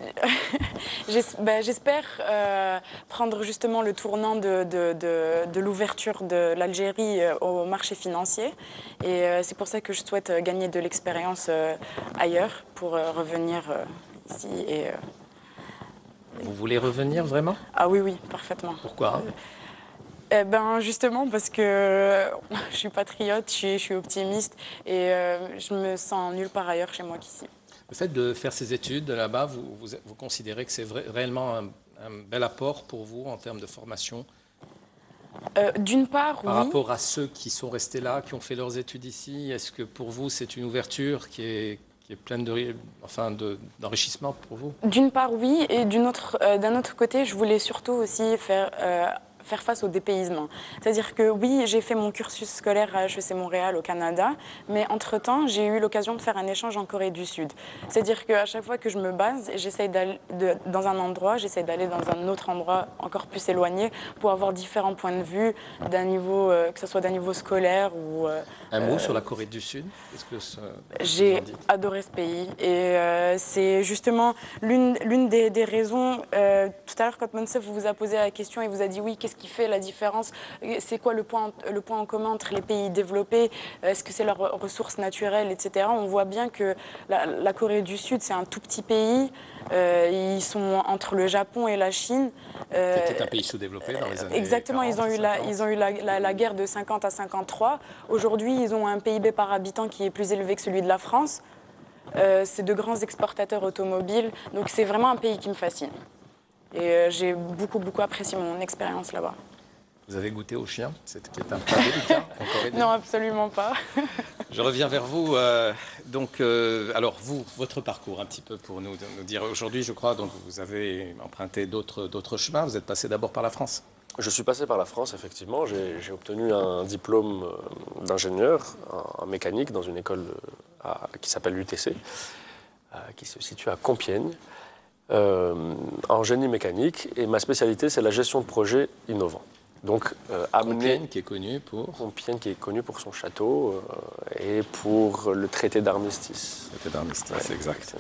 S2: J'espère euh, prendre justement le tournant de, de, de, de l'ouverture de l'Algérie euh, au marché financier. Et euh, c'est pour ça que je souhaite gagner de l'expérience euh, ailleurs pour euh, revenir euh, ici. Et, euh,
S1: vous voulez revenir vraiment?
S2: Ah oui, oui, parfaitement.
S1: Pourquoi?
S2: Eh ben justement parce que je suis patriote, je suis, je suis optimiste et euh, je me sens nulle part ailleurs chez moi qu'ici.
S1: Le fait de faire ces études là-bas, vous, vous, vous considérez que c'est réellement un, un bel apport pour vous en termes de formation?
S2: euh, D'une part,
S1: Par
S2: oui.
S1: rapport à ceux qui sont restés là, qui ont fait leurs études ici, est-ce que pour vous c'est une ouverture qui est, qui est pleine de, enfin d'enrichissement pour vous? D'une
S2: part, oui, et d'un autre, euh, autre côté, je voulais surtout aussi faire... Euh, faire face au dépaysement. C'est-à-dire que oui, j'ai fait mon cursus scolaire à H E C Montréal au Canada, mais entre-temps, j'ai eu l'occasion de faire un échange en Corée du Sud. C'est-à-dire qu'à chaque fois que je me base, j'essaye d'aller dans un endroit, j'essaye d'aller dans un autre endroit encore plus éloigné pour avoir différents points de vue, d'un niveau, euh, que ce soit d'un niveau scolaire ou... Euh,
S1: un mot
S2: euh,
S1: sur la Corée du Sud? Ce...
S2: J'ai adoré ce pays et euh, c'est justement l'une l'une des, des raisons. Euh, tout à l'heure, quand Monsef vous a posé la question et vous a dit oui, qu'est-ce qui fait la différence? C'est quoi le point, le point en commun entre les pays développés? Est-ce que c'est leurs ressources naturelles, et cetera. On voit bien que la, la Corée du Sud, c'est un tout petit pays. Euh, ils sont entre le Japon et la Chine.
S1: Euh, C'était un pays sous-développé dans les années
S2: Exactement,
S1: quarante,
S2: ils ont eu, la, ils ont eu la, la, la guerre de cinquante à cinquante-trois. Aujourd'hui, ils ont un P I B par habitant qui est plus élevé que celui de la France. Euh, c'est de grands exportateurs automobiles. Donc c'est vraiment un pays qui me fascine. Et euh, j'ai beaucoup, beaucoup apprécié mon expérience là-bas.
S1: Vous avez goûté au chien, c'est qui est un plat délicat en Corée?
S2: Non, absolument pas.
S1: Je reviens vers vous. Euh, donc, euh, alors vous, votre parcours un petit peu pour nous, nous dire aujourd'hui, je crois, donc vous avez emprunté d'autres d'autres chemins. Vous êtes passé d'abord par la France.
S3: Je suis passé par la France, effectivement. J'ai obtenu un diplôme d'ingénieur en mécanique dans une école à, qui s'appelle l'U T C, qui se situe à Compiègne, euh, en génie mécanique. Et ma spécialité, c'est la gestion de projets innovants. Donc, euh, amener...
S1: Compiègne qui est connu pour...
S3: Compiègne qui est connu pour son château euh, et pour le traité d'armistice.
S1: Le traité d'armistice, ouais, exact.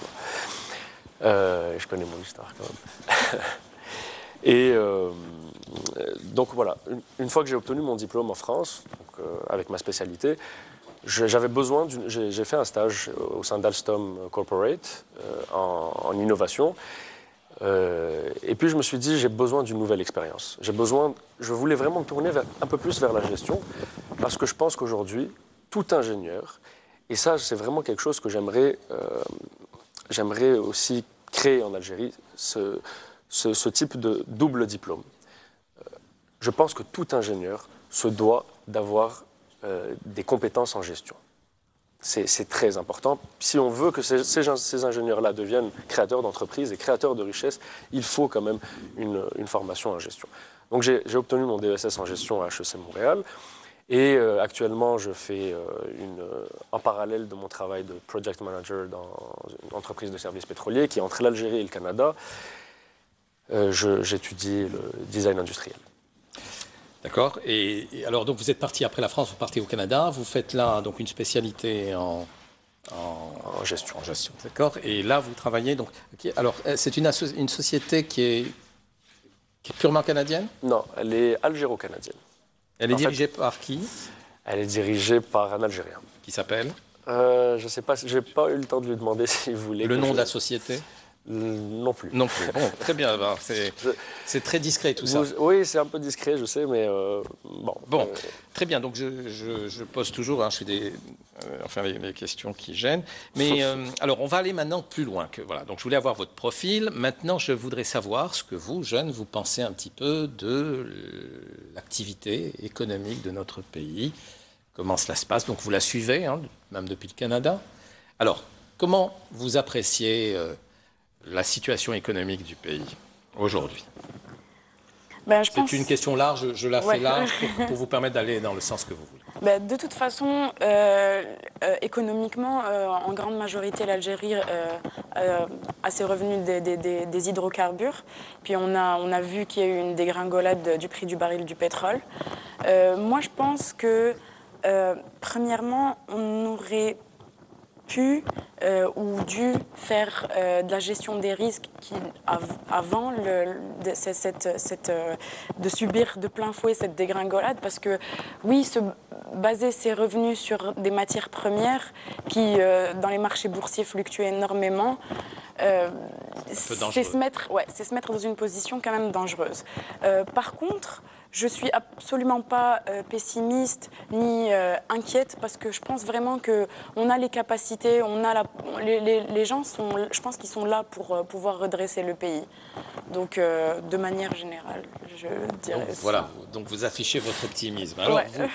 S3: Euh, je connais mon histoire quand même. Et euh, donc voilà, une, une fois que j'ai obtenu mon diplôme en France, donc, euh, avec ma spécialité, j'avais besoin d'une, j'ai, j'ai fait un stage au sein d'Alstom Corporate euh, en, en innovation. Euh, et puis je me suis dit, j'ai besoin d'une nouvelle expérience. J'ai besoin, je voulais vraiment me tourner vers, un peu plus vers la gestion, parce que je pense qu'aujourd'hui, tout ingénieur, et ça c'est vraiment quelque chose que j'aimerais, euh, j'aimerais aussi créer en Algérie, ce, ce, ce type de double diplôme. Euh, je pense que tout ingénieur se doit d'avoir euh, des compétences en gestion. C'est, c'est très important. Si on veut que ces, ces, ces ingénieurs-là deviennent créateurs d'entreprises et créateurs de richesses, il faut quand même une, une formation en gestion. Donc j'ai, j'ai obtenu mon D E S S en gestion à H E C Montréal. Et euh, actuellement, je fais, euh, une, euh, en parallèle de mon travail de project manager dans une entreprise de services pétroliers qui est entre l'Algérie et le Canada, euh, je, j'étudie le design industriel.
S1: D'accord. Et, et alors, donc, vous êtes parti après la France, vous partez au Canada, vous faites là donc une spécialité en, en,
S3: en gestion.
S1: En gestion, d'accord. Et là, vous travaillez donc. Okay, alors, c'est une, asso- une société qui est, qui est purement canadienne?
S3: Non, elle est algéro-canadienne.
S1: Elle est
S3: En
S1: dirigée
S3: fait,
S1: par qui?
S3: Elle est dirigée par un Algérien.
S1: Qui s'appelle?
S3: euh, Je ne sais pas, je n'ai pas eu le temps de lui demander s'il voulait.
S1: Le nom
S3: je...
S1: de la société?
S3: Non plus.
S1: Non plus. Bon, très bien. Ben, c'est,
S3: je...
S1: c'est très discret tout
S3: Vous...
S1: ça.
S3: Oui, c'est un peu discret, je sais, mais euh, bon.
S1: Bon,
S3: euh...
S1: très bien. Donc je, je, je pose toujours, hein, je fais des, euh, enfin les, les questions qui gênent. Mais euh, alors on va aller maintenant plus loin que voilà. Donc je voulais avoir votre profil. Maintenant, je voudrais savoir ce que vous, jeunes, vous pensez un petit peu de l'activité économique de notre pays. Comment cela se passe? Donc vous la suivez, hein, même depuis le Canada. Alors comment vous appréciez euh, la situation économique du pays aujourd'hui?
S2: Ben, je
S1: C'est
S2: pense...
S1: une question large, je la fais
S2: Ouais.
S1: large pour, pour vous permettre d'aller dans le sens que vous voulez.
S2: Ben, de toute façon, euh, euh, économiquement, euh, en grande majorité, l'Algérie euh, euh, a ses revenus des, des, des, des hydrocarbures. Puis on a, on a vu qu'il y a eu une dégringolade du prix du baril du pétrole. Euh, moi, je pense que, euh, premièrement, on aurait pu euh, ou dû faire euh, de la gestion des risques qui, av avant le, de, cette, cette, euh, de subir de plein fouet cette dégringolade, parce que oui, se baser ses revenus sur des matières premières qui, euh, dans les marchés boursiers, fluctuent énormément, euh, c'est se mettre, ouais, c'est se mettre dans une position quand même dangereuse. Euh, par contre, je ne suis absolument pas euh, pessimiste ni euh, inquiète, parce que je pense vraiment qu'on a les capacités, on a la, les, les, les gens sont, je pense qu'ils sont là pour euh, pouvoir redresser le pays. Donc, euh, de manière générale, je dirais
S1: donc,
S2: ça.
S1: voilà, donc vous affichez votre optimisme. Alors,
S2: ouais.
S1: vous,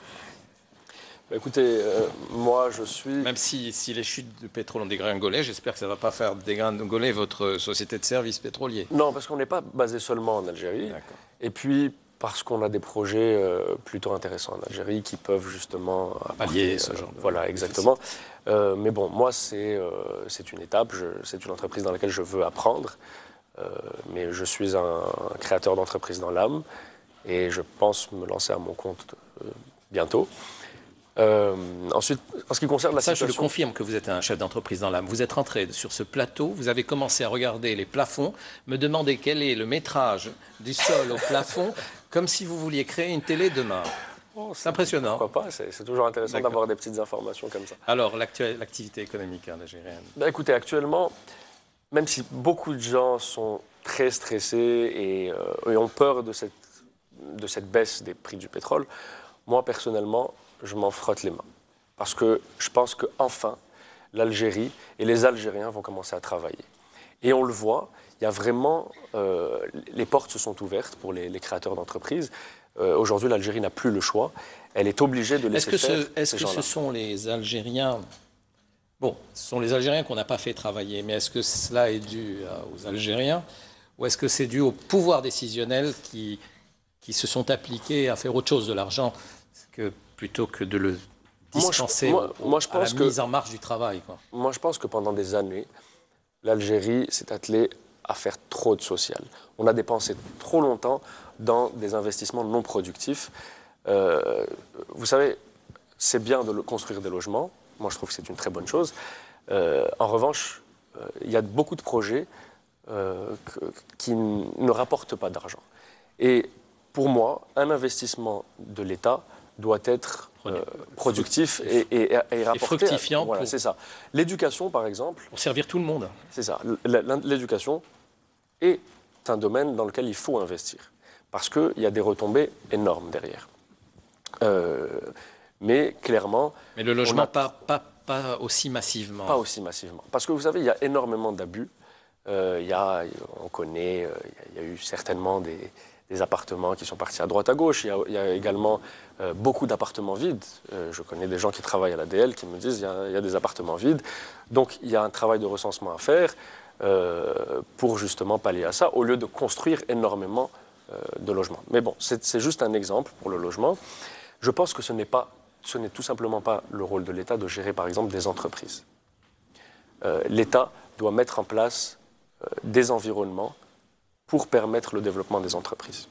S3: bah, écoutez, euh, moi je suis...
S1: même si, si les chutes de pétrole ont dégringolé, j'espère que ça ne va pas faire dégringoler votre société de services pétroliers.
S3: Non, parce qu'on n'est pas basé seulement en Algérie.
S1: D'accord.
S3: Et puis, parce qu'on a des projets euh, plutôt intéressants en Algérie qui peuvent justement
S1: pallier ce genre
S3: euh,
S1: de...
S3: Voilà, exactement. Euh, mais bon, moi, c'est euh, c'est une étape, je, c'est une entreprise dans laquelle je veux apprendre. Euh, mais je suis un, un créateur d'entreprise dans l'âme et je pense me lancer à mon compte euh, bientôt. Euh, ensuite, en ce qui concerne la
S1: Ça,
S3: situation...
S1: je le confirme que vous êtes un chef d'entreprise dans l'âme. Vous êtes rentré sur ce plateau, vous avez commencé à regarder les plafonds, me demander quel est le métrage du sol au plafond, comme si vous vouliez créer une télé demain. Oh, c'est impressionnant.
S3: Pourquoi pas, c'est, c'est toujours intéressant
S1: D'accord.
S3: d'avoir des petites informations comme ça.
S1: Alors, l'actu- l'activité économique hein, algérienne.
S3: Ben, écoutez, actuellement, même si beaucoup de gens sont très stressés et, euh, et ont peur de cette, de cette baisse des prix du pétrole, moi, personnellement, je m'en frotte les mains. Parce que je pense qu'enfin, l'Algérie et les Algériens vont commencer à travailler. Et on le voit, il y a vraiment... Euh, les portes se sont ouvertes pour les, les créateurs d'entreprises. Euh, aujourd'hui, l'Algérie n'a plus le choix. Elle est obligée de laisser
S1: est-ce que
S3: faire
S1: ce, Est-ce que ce sont les Algériens... Bon, ce sont les Algériens qu'on n'a pas fait travailler, mais est-ce que cela est dû aux Algériens ou est-ce que c'est dû au pouvoir décisionnel qui, qui se sont appliqués à faire autre chose de l'argent que, plutôt que de le dispenser
S3: moi, je, moi, moi, je
S1: à la
S3: pense que,
S1: mise en marche du travail, quoi.
S3: Moi, je pense que pendant des années, l'Algérie s'est attelée à faire trop de social. On a dépensé trop longtemps dans des investissements non productifs. Euh, vous savez, c'est bien de construire des logements. Moi, je trouve que c'est une très bonne chose. Euh, en revanche, euh, il y a beaucoup de projets euh, que, qui ne rapportent pas d'argent. Et pour moi, un investissement de l'État doit être euh, productif et, et, et rapporter.
S1: Et fructifiant.
S3: Voilà,
S1: pour...
S3: c'est ça. L'éducation, par exemple.
S1: Pour servir tout le monde.
S3: C'est ça. L'éducation est un domaine dans lequel il faut investir. Parce qu'il y a des retombées énormes derrière. Euh, mais clairement...
S1: Mais le logement, a... pas, pas, pas aussi massivement.
S3: Pas aussi massivement. Parce que vous savez, il y a énormément d'abus. Euh, il y a, on connaît, euh, il y a eu certainement des... des appartements qui sont partis à droite à gauche. Il y a, il y a également euh, beaucoup d'appartements vides. Euh, je connais des gens qui travaillent à l'A D L qui me disent qu'il y, y a des appartements vides. Donc il y a un travail de recensement à faire euh, pour justement pallier à ça, au lieu de construire énormément euh, de logements. Mais bon, c'est juste un exemple pour le logement. Je pense que ce n'est pas, ce n'est tout simplement pas le rôle de l'État de gérer par exemple des entreprises. Euh, L'État doit mettre en place euh, des environnements pour permettre le développement des entreprises.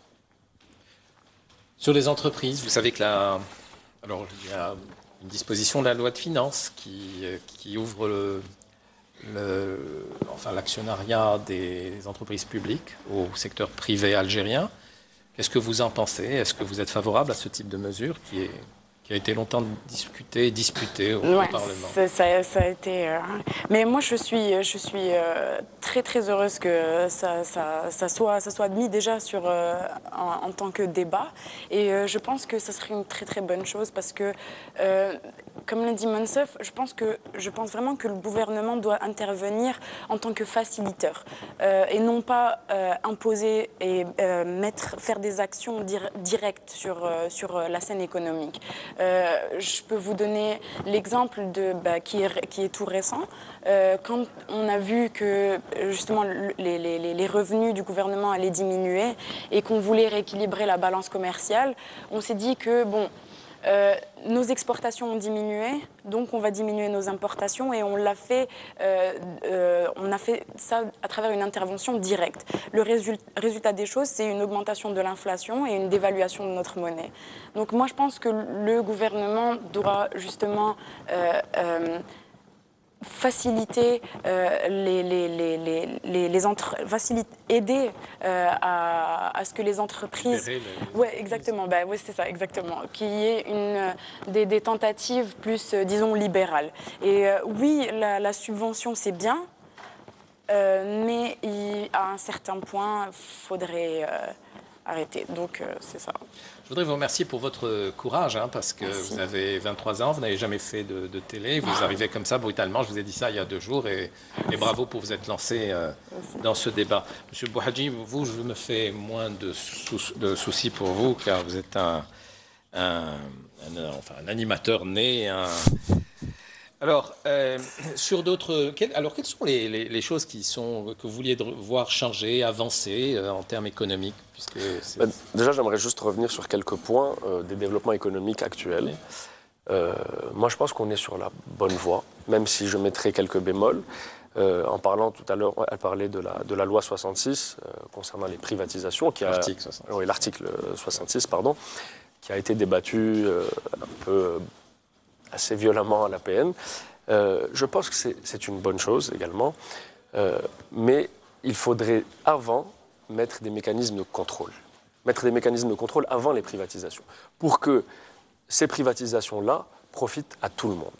S1: Sur les entreprises, vous savez que la, alors, il y a une disposition de la loi de finances qui, qui ouvre le, le, enfin, l'actionnariat des entreprises publiques au secteur privé algérien. Qu'est-ce que vous en pensez? Est-ce que vous êtes favorable à ce type de mesure qui est... qui a été longtemps discuté et disputé au
S2: ouais,
S1: Parlement.
S2: Ça, ça a été. Euh... Mais moi, je suis, je suis euh, très très heureuse que ça, ça, ça, soit, ça soit admis déjà sur, euh, en, en tant que débat. Et euh, je pense que ça serait une très très bonne chose parce que, euh, comme l'a dit Monsef, je pense que je pense vraiment que le gouvernement doit intervenir en tant que facilitateur euh, et non pas euh, imposer et euh, mettre, faire des actions dir directes sur, euh, sur la scène économique. Euh, je peux vous donner l'exemple de bah, qui, est, qui est tout récent. Euh, quand on a vu que justement les, les, les revenus du gouvernement allaient diminuer et qu'on voulait rééquilibrer la balance commerciale, on s'est dit que bon. Euh, nos exportations ont diminué, donc on va diminuer nos importations et on l'a fait, euh, euh, on a fait ça à travers une intervention directe. Le résultat, résultat des choses, c'est une augmentation de l'inflation et une dévaluation de notre monnaie. Donc moi je pense que le gouvernement doit justement euh, euh, faciliter euh, les, les, les, les, les, les entre... faciliter, aider euh, à, à ce que les entreprises...
S1: Les...
S2: Oui, exactement, bah, ouais, c'est ça, exactement. Qu'il y ait une, des, des tentatives plus, euh, disons, libérales. Et euh, oui, la, la subvention, c'est bien, euh, mais il, à un certain point, il faudrait euh, arrêter. Donc, euh, c'est ça.
S1: Je voudrais vous remercier pour votre courage, hein, parce que
S2: Merci.
S1: Vous avez vingt-trois ans, vous n'avez jamais fait de, de télé, vous arrivez comme ça brutalement, je vous ai dit ça il y a deux jours, et, et bravo pour vous être lancé euh, dans ce débat. Monsieur Bouhadji, vous, je me fais moins de, sou de soucis pour vous, car vous êtes un, un, un, enfin, un animateur né, un... Alors, euh, sur d'autres, quel, alors quelles sont les, les, les choses qui sont, que vous vouliez voir changer, avancer euh, en termes économiques puisque
S3: bah, déjà, j'aimerais juste revenir sur quelques points euh, des développements économiques actuels. Oui. Euh, moi, je pense qu'on est sur la bonne voie, même si je mettrai quelques bémols. Euh, en parlant tout à l'heure, elle parlait de la, de la loi soixante-six euh, concernant les privatisations.
S1: L'article soixante-six.
S3: Oui, l'article soixante-six, pardon, qui a été débattu euh, un peu... assez violemment à la P N. Euh, je pense que c'est une bonne chose également, euh, mais il faudrait avant mettre des mécanismes de contrôle. Mettre des mécanismes de contrôle avant les privatisations, pour que ces privatisations-là profitent à tout le monde.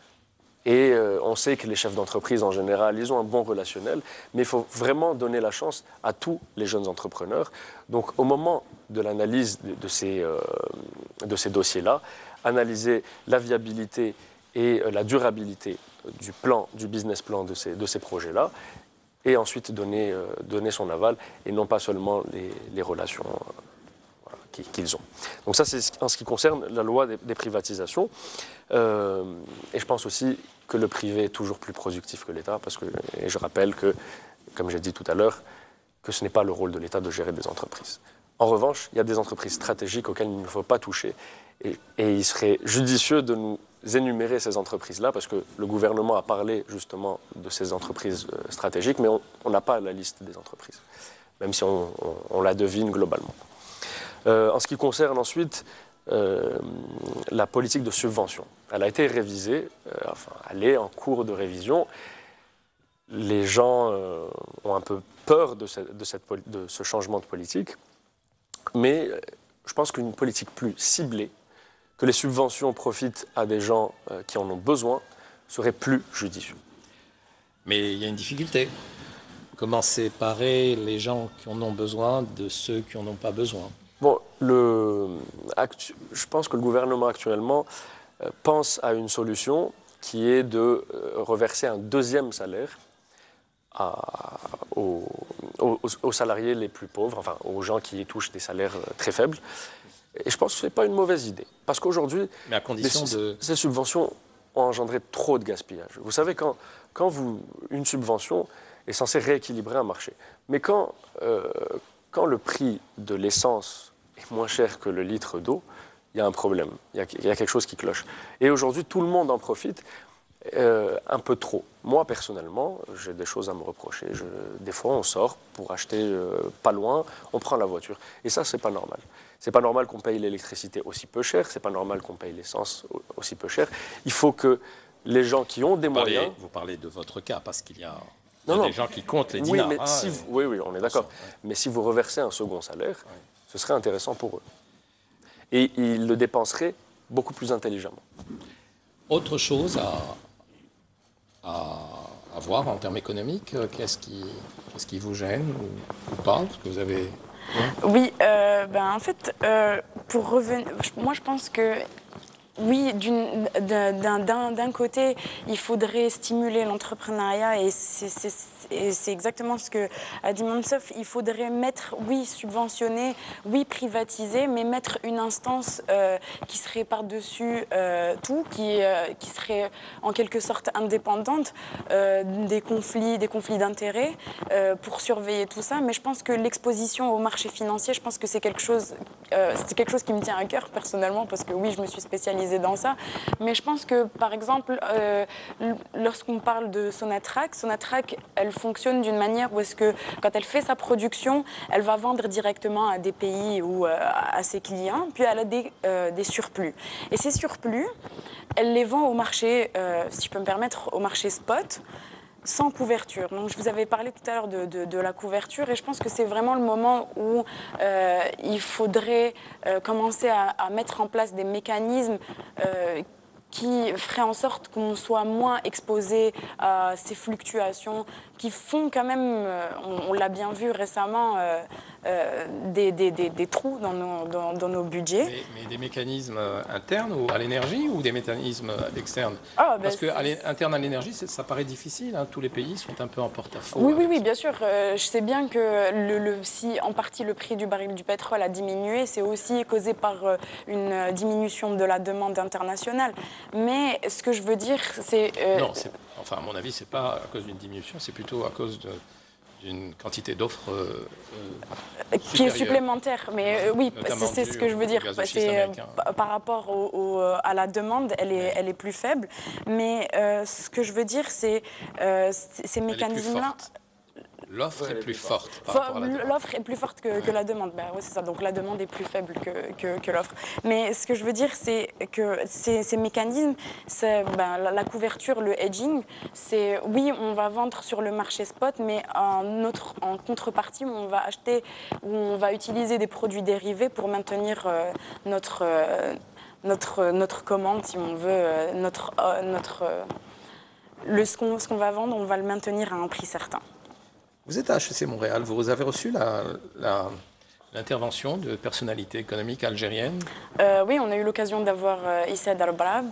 S3: Et euh, on sait que les chefs d'entreprise, en général, ils ont un bon relationnel, mais il faut vraiment donner la chance à tous les jeunes entrepreneurs. Donc au moment de l'analyse de, de ces, euh, de ces dossiers-là, analyser la viabilité et la durabilité du plan, du business plan de ces, de ces projets-là, et ensuite donner, euh, donner son aval, et non pas seulement les, les relations euh, voilà, qu'ils ont. Donc ça, c'est en ce qui concerne la loi des, des privatisations. Euh, et je pense aussi que le privé est toujours plus productif que l'État, parce que, et je rappelle que, comme j'ai dit tout à l'heure, que ce n'est pas le rôle de l'État de gérer des entreprises. En revanche, il y a des entreprises stratégiques auxquelles il ne faut pas toucher. Et, et il serait judicieux de nous énumérer ces entreprises-là, parce que le gouvernement a parlé justement de ces entreprises stratégiques, mais on n'a pas la liste des entreprises, même si on, on, on la devine globalement. Euh, en ce qui concerne ensuite euh, la politique de subvention. Elle a été révisée, euh, enfin, elle est en cours de révision. Les gens euh, ont un peu peur de, cette, de, cette, de ce changement de politique, mais je pense qu'une politique plus ciblée, que les subventions profitent à des gens euh, qui en ont besoin, serait plus judicieux.
S1: Mais il y a une difficulté. Comment séparer les gens qui en ont besoin de ceux qui n'en ont pas besoin?
S3: Bon, le, actu, je pense que le gouvernement actuellement euh, pense à une solution qui est de euh, reverser un deuxième salaire à, aux, aux, aux salariés les plus pauvres, enfin aux gens qui touchent des salaires très faibles. Et je pense que ce n'est pas une mauvaise idée. Parce qu'aujourd'hui,
S1: Mais à condition
S3: les,
S1: de...
S3: ces subventions ont engendré trop de gaspillage. Vous savez, quand, quand vous, une subvention est censée rééquilibrer un marché, mais quand, euh, quand le prix de l'essence est moins cher que le litre d'eau, il y a un problème, il y a, il y a quelque chose qui cloche. Et aujourd'hui, tout le monde en profite. Euh, un peu trop. Moi, personnellement, j'ai des choses à me reprocher. Je, des fois, on sort pour acheter euh, pas loin, on prend la voiture. Et ça, c'est pas normal. C'est pas normal qu'on paye l'électricité aussi peu cher, c'est pas normal qu'on paye l'essence aussi peu cher. Il faut que les gens qui ont des
S1: vous
S3: moyens...
S1: Parlez, vous parlez de votre cas, parce qu'il y a, il y
S3: non,
S1: a
S3: non.
S1: des gens qui comptent les
S3: oui,
S1: dinars.
S3: Mais
S1: hein,
S3: si
S1: et...
S3: vous, oui, oui, on est d'accord.
S1: Ouais.
S3: Mais si vous reversez un second salaire, ouais. ce serait intéressant pour eux. Et ils le dépenseraient beaucoup plus intelligemment.
S1: Autre chose à... à, à voir en termes économiques, qu'est-ce qui, qu'est-ce qui vous gêne ou, ou pas? Parce que vous avez...
S2: Oui, euh, ben, en fait, euh, pour revenir, moi je pense que oui, d'un côté, il faudrait stimuler l'entrepreneuriat et c'est exactement ce que a dit Mounsof. Il faudrait mettre, oui, subventionner, oui, privatiser, mais mettre une instance euh, qui serait par-dessus euh, tout, qui, euh, qui serait en quelque sorte indépendante euh, des conflits, des conflits d'intérêts euh, pour surveiller tout ça. Mais je pense que l'exposition au marché financier, je pense que c'est quelque chose, euh, c'est quelque chose qui me tient à cœur personnellement parce que oui, je me suis spécialisée dans ça, mais je pense que par exemple euh, lorsqu'on parle de Sonatrach, Sonatrach elle fonctionne d'une manière où est-ce que quand elle fait sa production, elle va vendre directement à des pays ou euh, à ses clients, puis elle a des, euh, des surplus. Et ces surplus, elle les vend au marché, euh, si je peux me permettre, au marché spot, sans couverture. Donc, je vous avais parlé tout à l'heure de, de, de la couverture et je pense que c'est vraiment le moment où euh, il faudrait euh, commencer à, à mettre en place des mécanismes euh, qui feraient en sorte qu'on soit moins exposé à ces fluctuations qui font quand même, euh, on, on l'a bien vu récemment, euh, euh, des, des, des, des trous dans nos, dans, dans nos budgets.
S1: Mais, mais des mécanismes internes ou à l'énergie ou des mécanismes externes?
S2: Ah,
S1: Parce
S2: ben,
S1: qu'interne à l'énergie, ça paraît difficile, hein, tous les pays sont un peu en porte-à-faux.
S2: Oui, oui, oui, bien sûr. Euh, je sais bien que le, le, si en partie le prix du baril du pétrole a diminué, c'est aussi causé par euh, une diminution de la demande internationale. Mais ce que je veux dire, c'est... Euh,
S1: non, enfin, à mon avis, c'est pas à cause d'une diminution, c'est plutôt à cause de... d'une quantité d'offres euh,
S2: euh, qui est supplémentaire. Mais euh, oui, c'est ce que je veux dire. C'est euh, par rapport au, au, à la demande, elle est, ouais. elle est plus faible. Mais euh, ce que je veux dire, c'est euh, ces mécanismes-là.
S1: L'offre est plus forte.
S2: L'offre est plus forte que, ouais. que la demande. Ben, oui, c'est ça. Donc la demande est plus faible que, que, que l'offre. Mais ce que je veux dire, c'est que ces, ces mécanismes, ben, la, la couverture, le hedging, c'est oui, on va vendre sur le marché spot, mais en, autre, en contrepartie, on va acheter ou on va utiliser des produits dérivés pour maintenir euh, notre, euh, notre, notre commande, si on veut, euh, notre, euh, notre, euh, le, ce qu'on ce qu'on va vendre, on va le maintenir à un prix certain.
S1: Vous êtes à H E C Montréal, vous avez reçu l'intervention de personnalités économiques algériennes?
S2: euh, Oui, on a eu l'occasion d'avoir euh, Issa Darbrab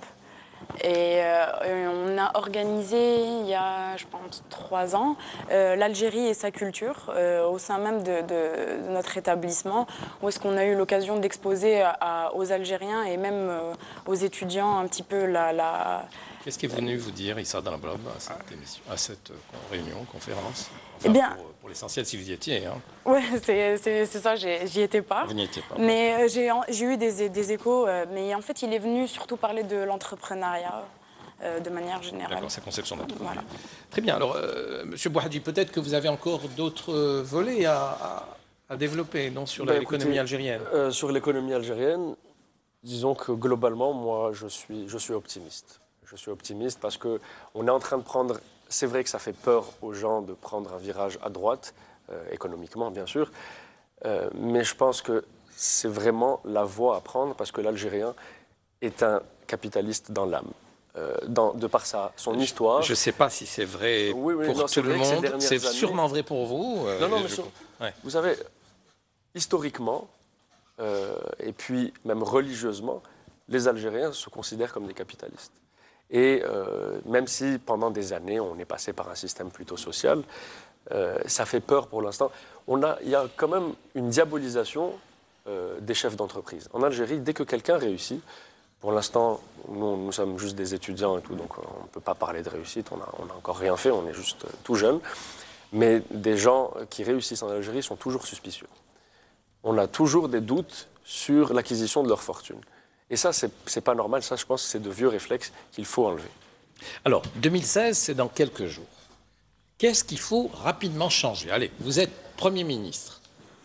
S2: et euh, on a organisé il y a, je pense, trois ans, euh, l'Algérie et sa culture euh, au sein même de, de, de notre établissement, où est-ce qu'on a eu l'occasion d'exposer aux Algériens et même euh, aux étudiants un petit peu la... la
S1: Qu'est-ce qui est venu vous dire, Issa Darbrab, à cette émission, à cette réunion, conférence? Enfin,
S2: eh bien,
S1: pour, pour l'essentiel, si vous y étiez. Hein.
S2: Oui, c'est ça, j'y étais pas.
S1: Vous n'y étiez pas.
S2: Mais euh, j'ai eu des, des échos. Euh, mais en fait, il est venu surtout parler de l'entrepreneuriat euh, de manière générale.
S1: D'accord, sa conception d'entrepreneuriat.
S2: Voilà.
S1: Très bien. Alors, euh, M. Bouhadji, peut-être que vous avez encore d'autres volets à, à, à développer, non, sur
S3: ben,
S1: l'économie algérienne.
S3: euh, Sur l'économie algérienne, Disons que globalement, moi, je suis, je suis optimiste. Je suis optimiste parce qu'on est en train de prendre... C'est vrai que ça fait peur aux gens de prendre un virage à droite, euh, économiquement, bien sûr, euh, mais je pense que c'est vraiment la voie à prendre parce que l'Algérien est un capitaliste dans l'âme. Euh, dans, de par sa, son histoire.
S1: Je ne sais pas si c'est vrai
S3: oui, oui,
S1: pour
S3: non,
S1: tout le monde. C'est
S3: années...
S1: sûrement vrai pour vous.
S3: Non, non, mais
S1: je...
S3: sur...
S1: ouais.
S3: Vous savez, historiquement, euh, et puis même religieusement, les Algériens se considèrent comme des capitalistes. Et euh, même si pendant des années, on est passé par un système plutôt social, euh, ça fait peur pour l'instant. On a, il y a quand même une diabolisation euh, des chefs d'entreprise. En Algérie, dès que quelqu'un réussit, pour l'instant, nous, nous sommes juste des étudiants et tout, donc on ne peut pas parler de réussite, on n'a on a encore rien fait, on est juste tout jeune. Mais des gens qui réussissent en Algérie sont toujours suspicieux. On a toujours des doutes sur l'acquisition de leur fortune. Et ça, ce n'est pas normal. Ça, je pense que c'est de vieux réflexes qu'il faut enlever.
S1: Alors, deux mille seize, c'est dans quelques jours. Qu'est-ce qu'il faut rapidement changer? Allez, vous êtes Premier ministre.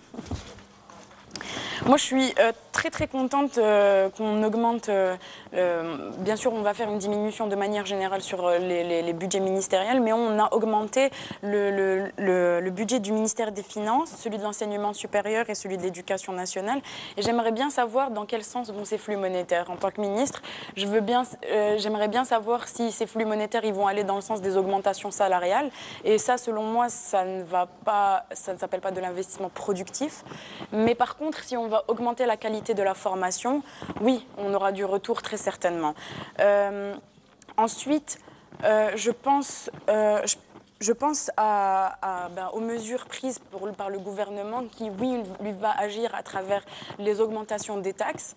S2: Moi, je suis euh, très très contente euh, qu'on augmente. Euh, euh, bien sûr, on va faire une diminution de manière générale sur les, les, les budgets ministériels, mais on a augmenté le, le, le, le budget du ministère des Finances, celui de l'enseignement supérieur et celui de l'éducation nationale. Et j'aimerais bien savoir dans quel sens vont ces flux monétaires. En tant que ministre, je veux bien, euh, j'aimerais bien savoir si ces flux monétaires ils vont aller dans le sens des augmentations salariales. Et ça, selon moi, ça ne va pas, ça ne s'appelle pas de l'investissement productif. Mais par contre, si on va augmenter la qualité de la formation, oui, on aura du retour très certainement. Euh, ensuite, euh, je pense, euh, je, je pense à, à, ben, aux mesures prises pour, par le gouvernement qui, oui, lui va agir à travers les augmentations des taxes.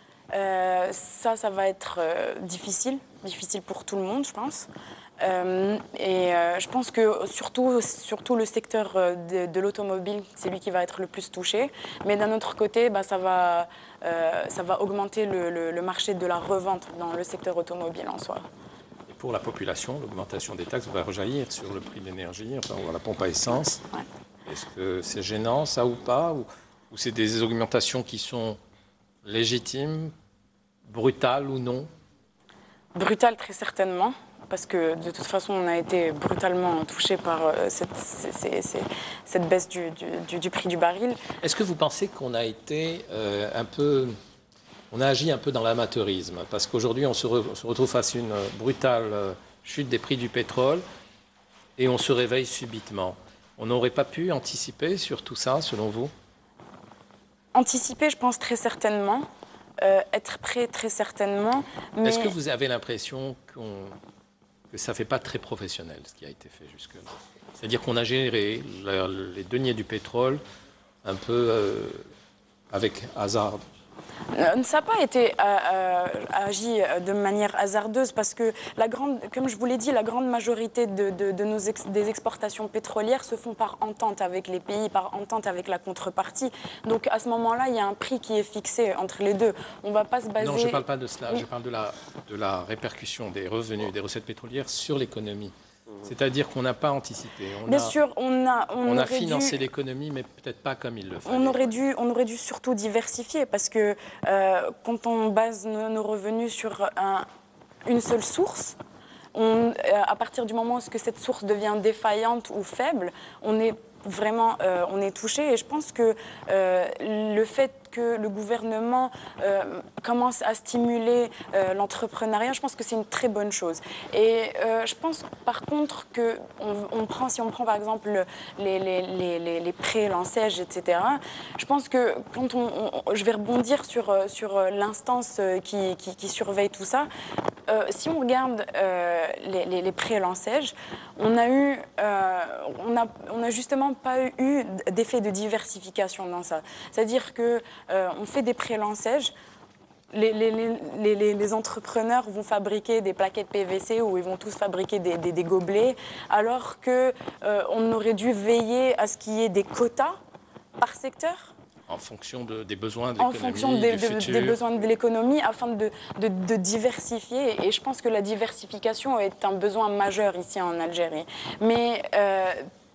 S2: Euh, ça, ça va être euh, difficile, difficile pour tout le monde, je pense. Euh, et euh, je pense que surtout, surtout le secteur de, de l'automobile, c'est lui qui va être le plus touché. Mais d'un autre côté, bah, ça, va, euh, ça va augmenter le, le, le marché de la revente dans le secteur automobile en soi.
S1: Et pour la population, l'augmentation des taxes va rejaillir sur le prix de l'énergie, enfin, on la pompe à essence. Ouais. Est-ce que c'est gênant, ça ou pas? Ou, ou c'est des augmentations qui sont légitimes, brutales ou non?
S2: Brutales, très certainement. Parce que de toute façon, on a été brutalement touché par cette, cette, cette, cette baisse du, du, du prix du baril.
S1: Est-ce que vous pensez qu'on a été euh, un peu... On a agi un peu dans l'amateurisme? Parce qu'aujourd'hui, on se, re, on se retrouve face à une brutale chute des prix du pétrole et on se réveille subitement. On n'aurait pas pu anticiper sur tout ça, selon vous?
S2: Anticiper, je pense très certainement. Euh, être prêt, très certainement. Mais...
S1: Est-ce que vous avez l'impression qu'on... que ça ne fait pas très professionnel, ce qui a été fait jusque-là? C'est-à-dire qu'on a géré les deniers du pétrole un peu euh, avec hasard.
S2: Ça n'a pas été euh, euh, agi de manière hasardeuse parce que, la grande, comme je vous l'ai dit, la grande majorité de, de, de nos ex, des exportations pétrolières se font par entente avec les pays, par entente avec la contrepartie. Donc à ce moment-là, il y a un prix qui est fixé entre les deux. On ne va pas se baser...
S1: Non, je ne parle pas de cela. Je parle de la, de la répercussion des revenus, des recettes pétrolières sur l'économie. C'est-à-dire qu'on n'a pas anticipé. On
S2: Bien
S1: a,
S2: sûr, on a, on
S1: on a
S2: aurait
S1: financé
S2: dû,
S1: l'économie, mais peut-être pas comme il le fallait.
S2: On aurait dû, on aurait dû surtout diversifier parce que euh, quand on base nos, nos revenus sur un, une seule source, on, à partir du moment où cette source devient défaillante ou faible, on est vraiment euh, on est touché. Et je pense que euh, le fait que le gouvernement euh, commence à stimuler euh, l'entrepreneuriat, je pense que c'est une très bonne chose. Et euh, je pense par contre que on, on prend, si on prend par exemple les, les, les, les prêts, l'Ansège, et cetera, je pense que quand on, on je vais rebondir sur, sur l'instance qui, qui, qui surveille tout ça, euh, si on regarde euh, les, les, les prêts l'Ansège, on a eu, euh, on a, on a justement pas eu d'effet de diversification dans ça. C'est-à-dire que euh, on fait des prêts l'Ansège, les, les, les, les, les entrepreneurs vont fabriquer des plaquettes P V C ou ils vont tous fabriquer des, des, des gobelets, alors qu'on euh, aurait dû veiller à ce qu'il y ait des quotas par secteur.
S1: En fonction de, des besoins de l'économie,
S2: En fonction des,
S1: du
S2: de,
S1: futur.
S2: des besoins de l'économie, afin de, de, de diversifier. Et je pense que la diversification est un besoin majeur ici en Algérie. Mais euh,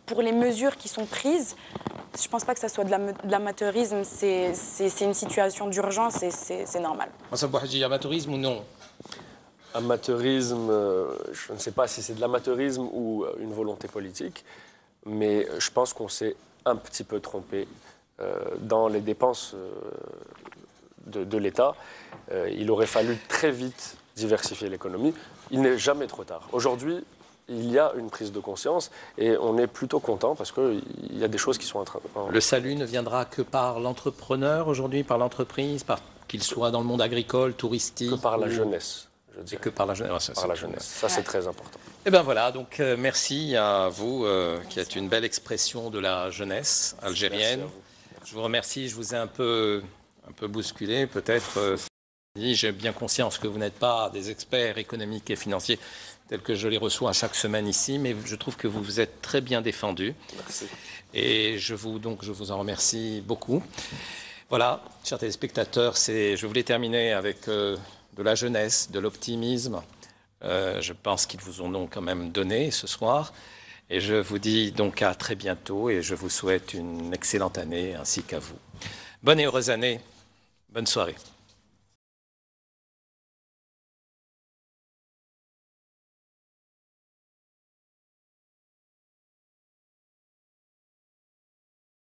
S2: pour les mesures qui sont prises, je ne pense pas que ça soit de l'amateurisme, c'est une situation d'urgence et c'est normal.
S1: Amateurisme ou non?
S3: Amateurisme, je ne sais pas si c'est de l'amateurisme ou une volonté politique, mais je pense qu'on s'est un petit peu trompé euh, dans les dépenses euh, de, de l'État. Euh, il aurait fallu très vite diversifier l'économie. Il n'est jamais trop tard. Aujourd'hui, il y a une prise de conscience et on est plutôt content parce qu'il y a des choses qui sont en train de...
S1: Le salut ne viendra que par l'entrepreneur aujourd'hui, par l'entreprise, par qu'il soit dans le monde agricole, touristique.
S3: Que par la
S1: ou...
S3: jeunesse. Je
S1: dirais. Que par la jeunesse. Ça,
S3: par la jeunesse. Ça, c'est très important.
S1: Et bien voilà, donc euh, merci à vous, euh, qui êtes une belle expression de la jeunesse algérienne. Merci à vous. Je vous remercie, je vous ai un peu, un peu bousculé, peut-être. Euh, J'ai bien conscience que vous n'êtes pas des experts économiques et financiers tels que je les reçois chaque semaine ici, mais je trouve que vous vous êtes très bien défendus.
S3: Merci.
S1: Et je vous, donc, je vous en remercie beaucoup. Voilà, chers téléspectateurs, je voulais terminer avec euh, de la jeunesse, de l'optimisme. Euh, je pense qu'ils vous en ont quand même donné ce soir. Et je vous dis donc à très bientôt et je vous souhaite une excellente année ainsi qu'à vous. Bonne et heureuse année. Bonne soirée.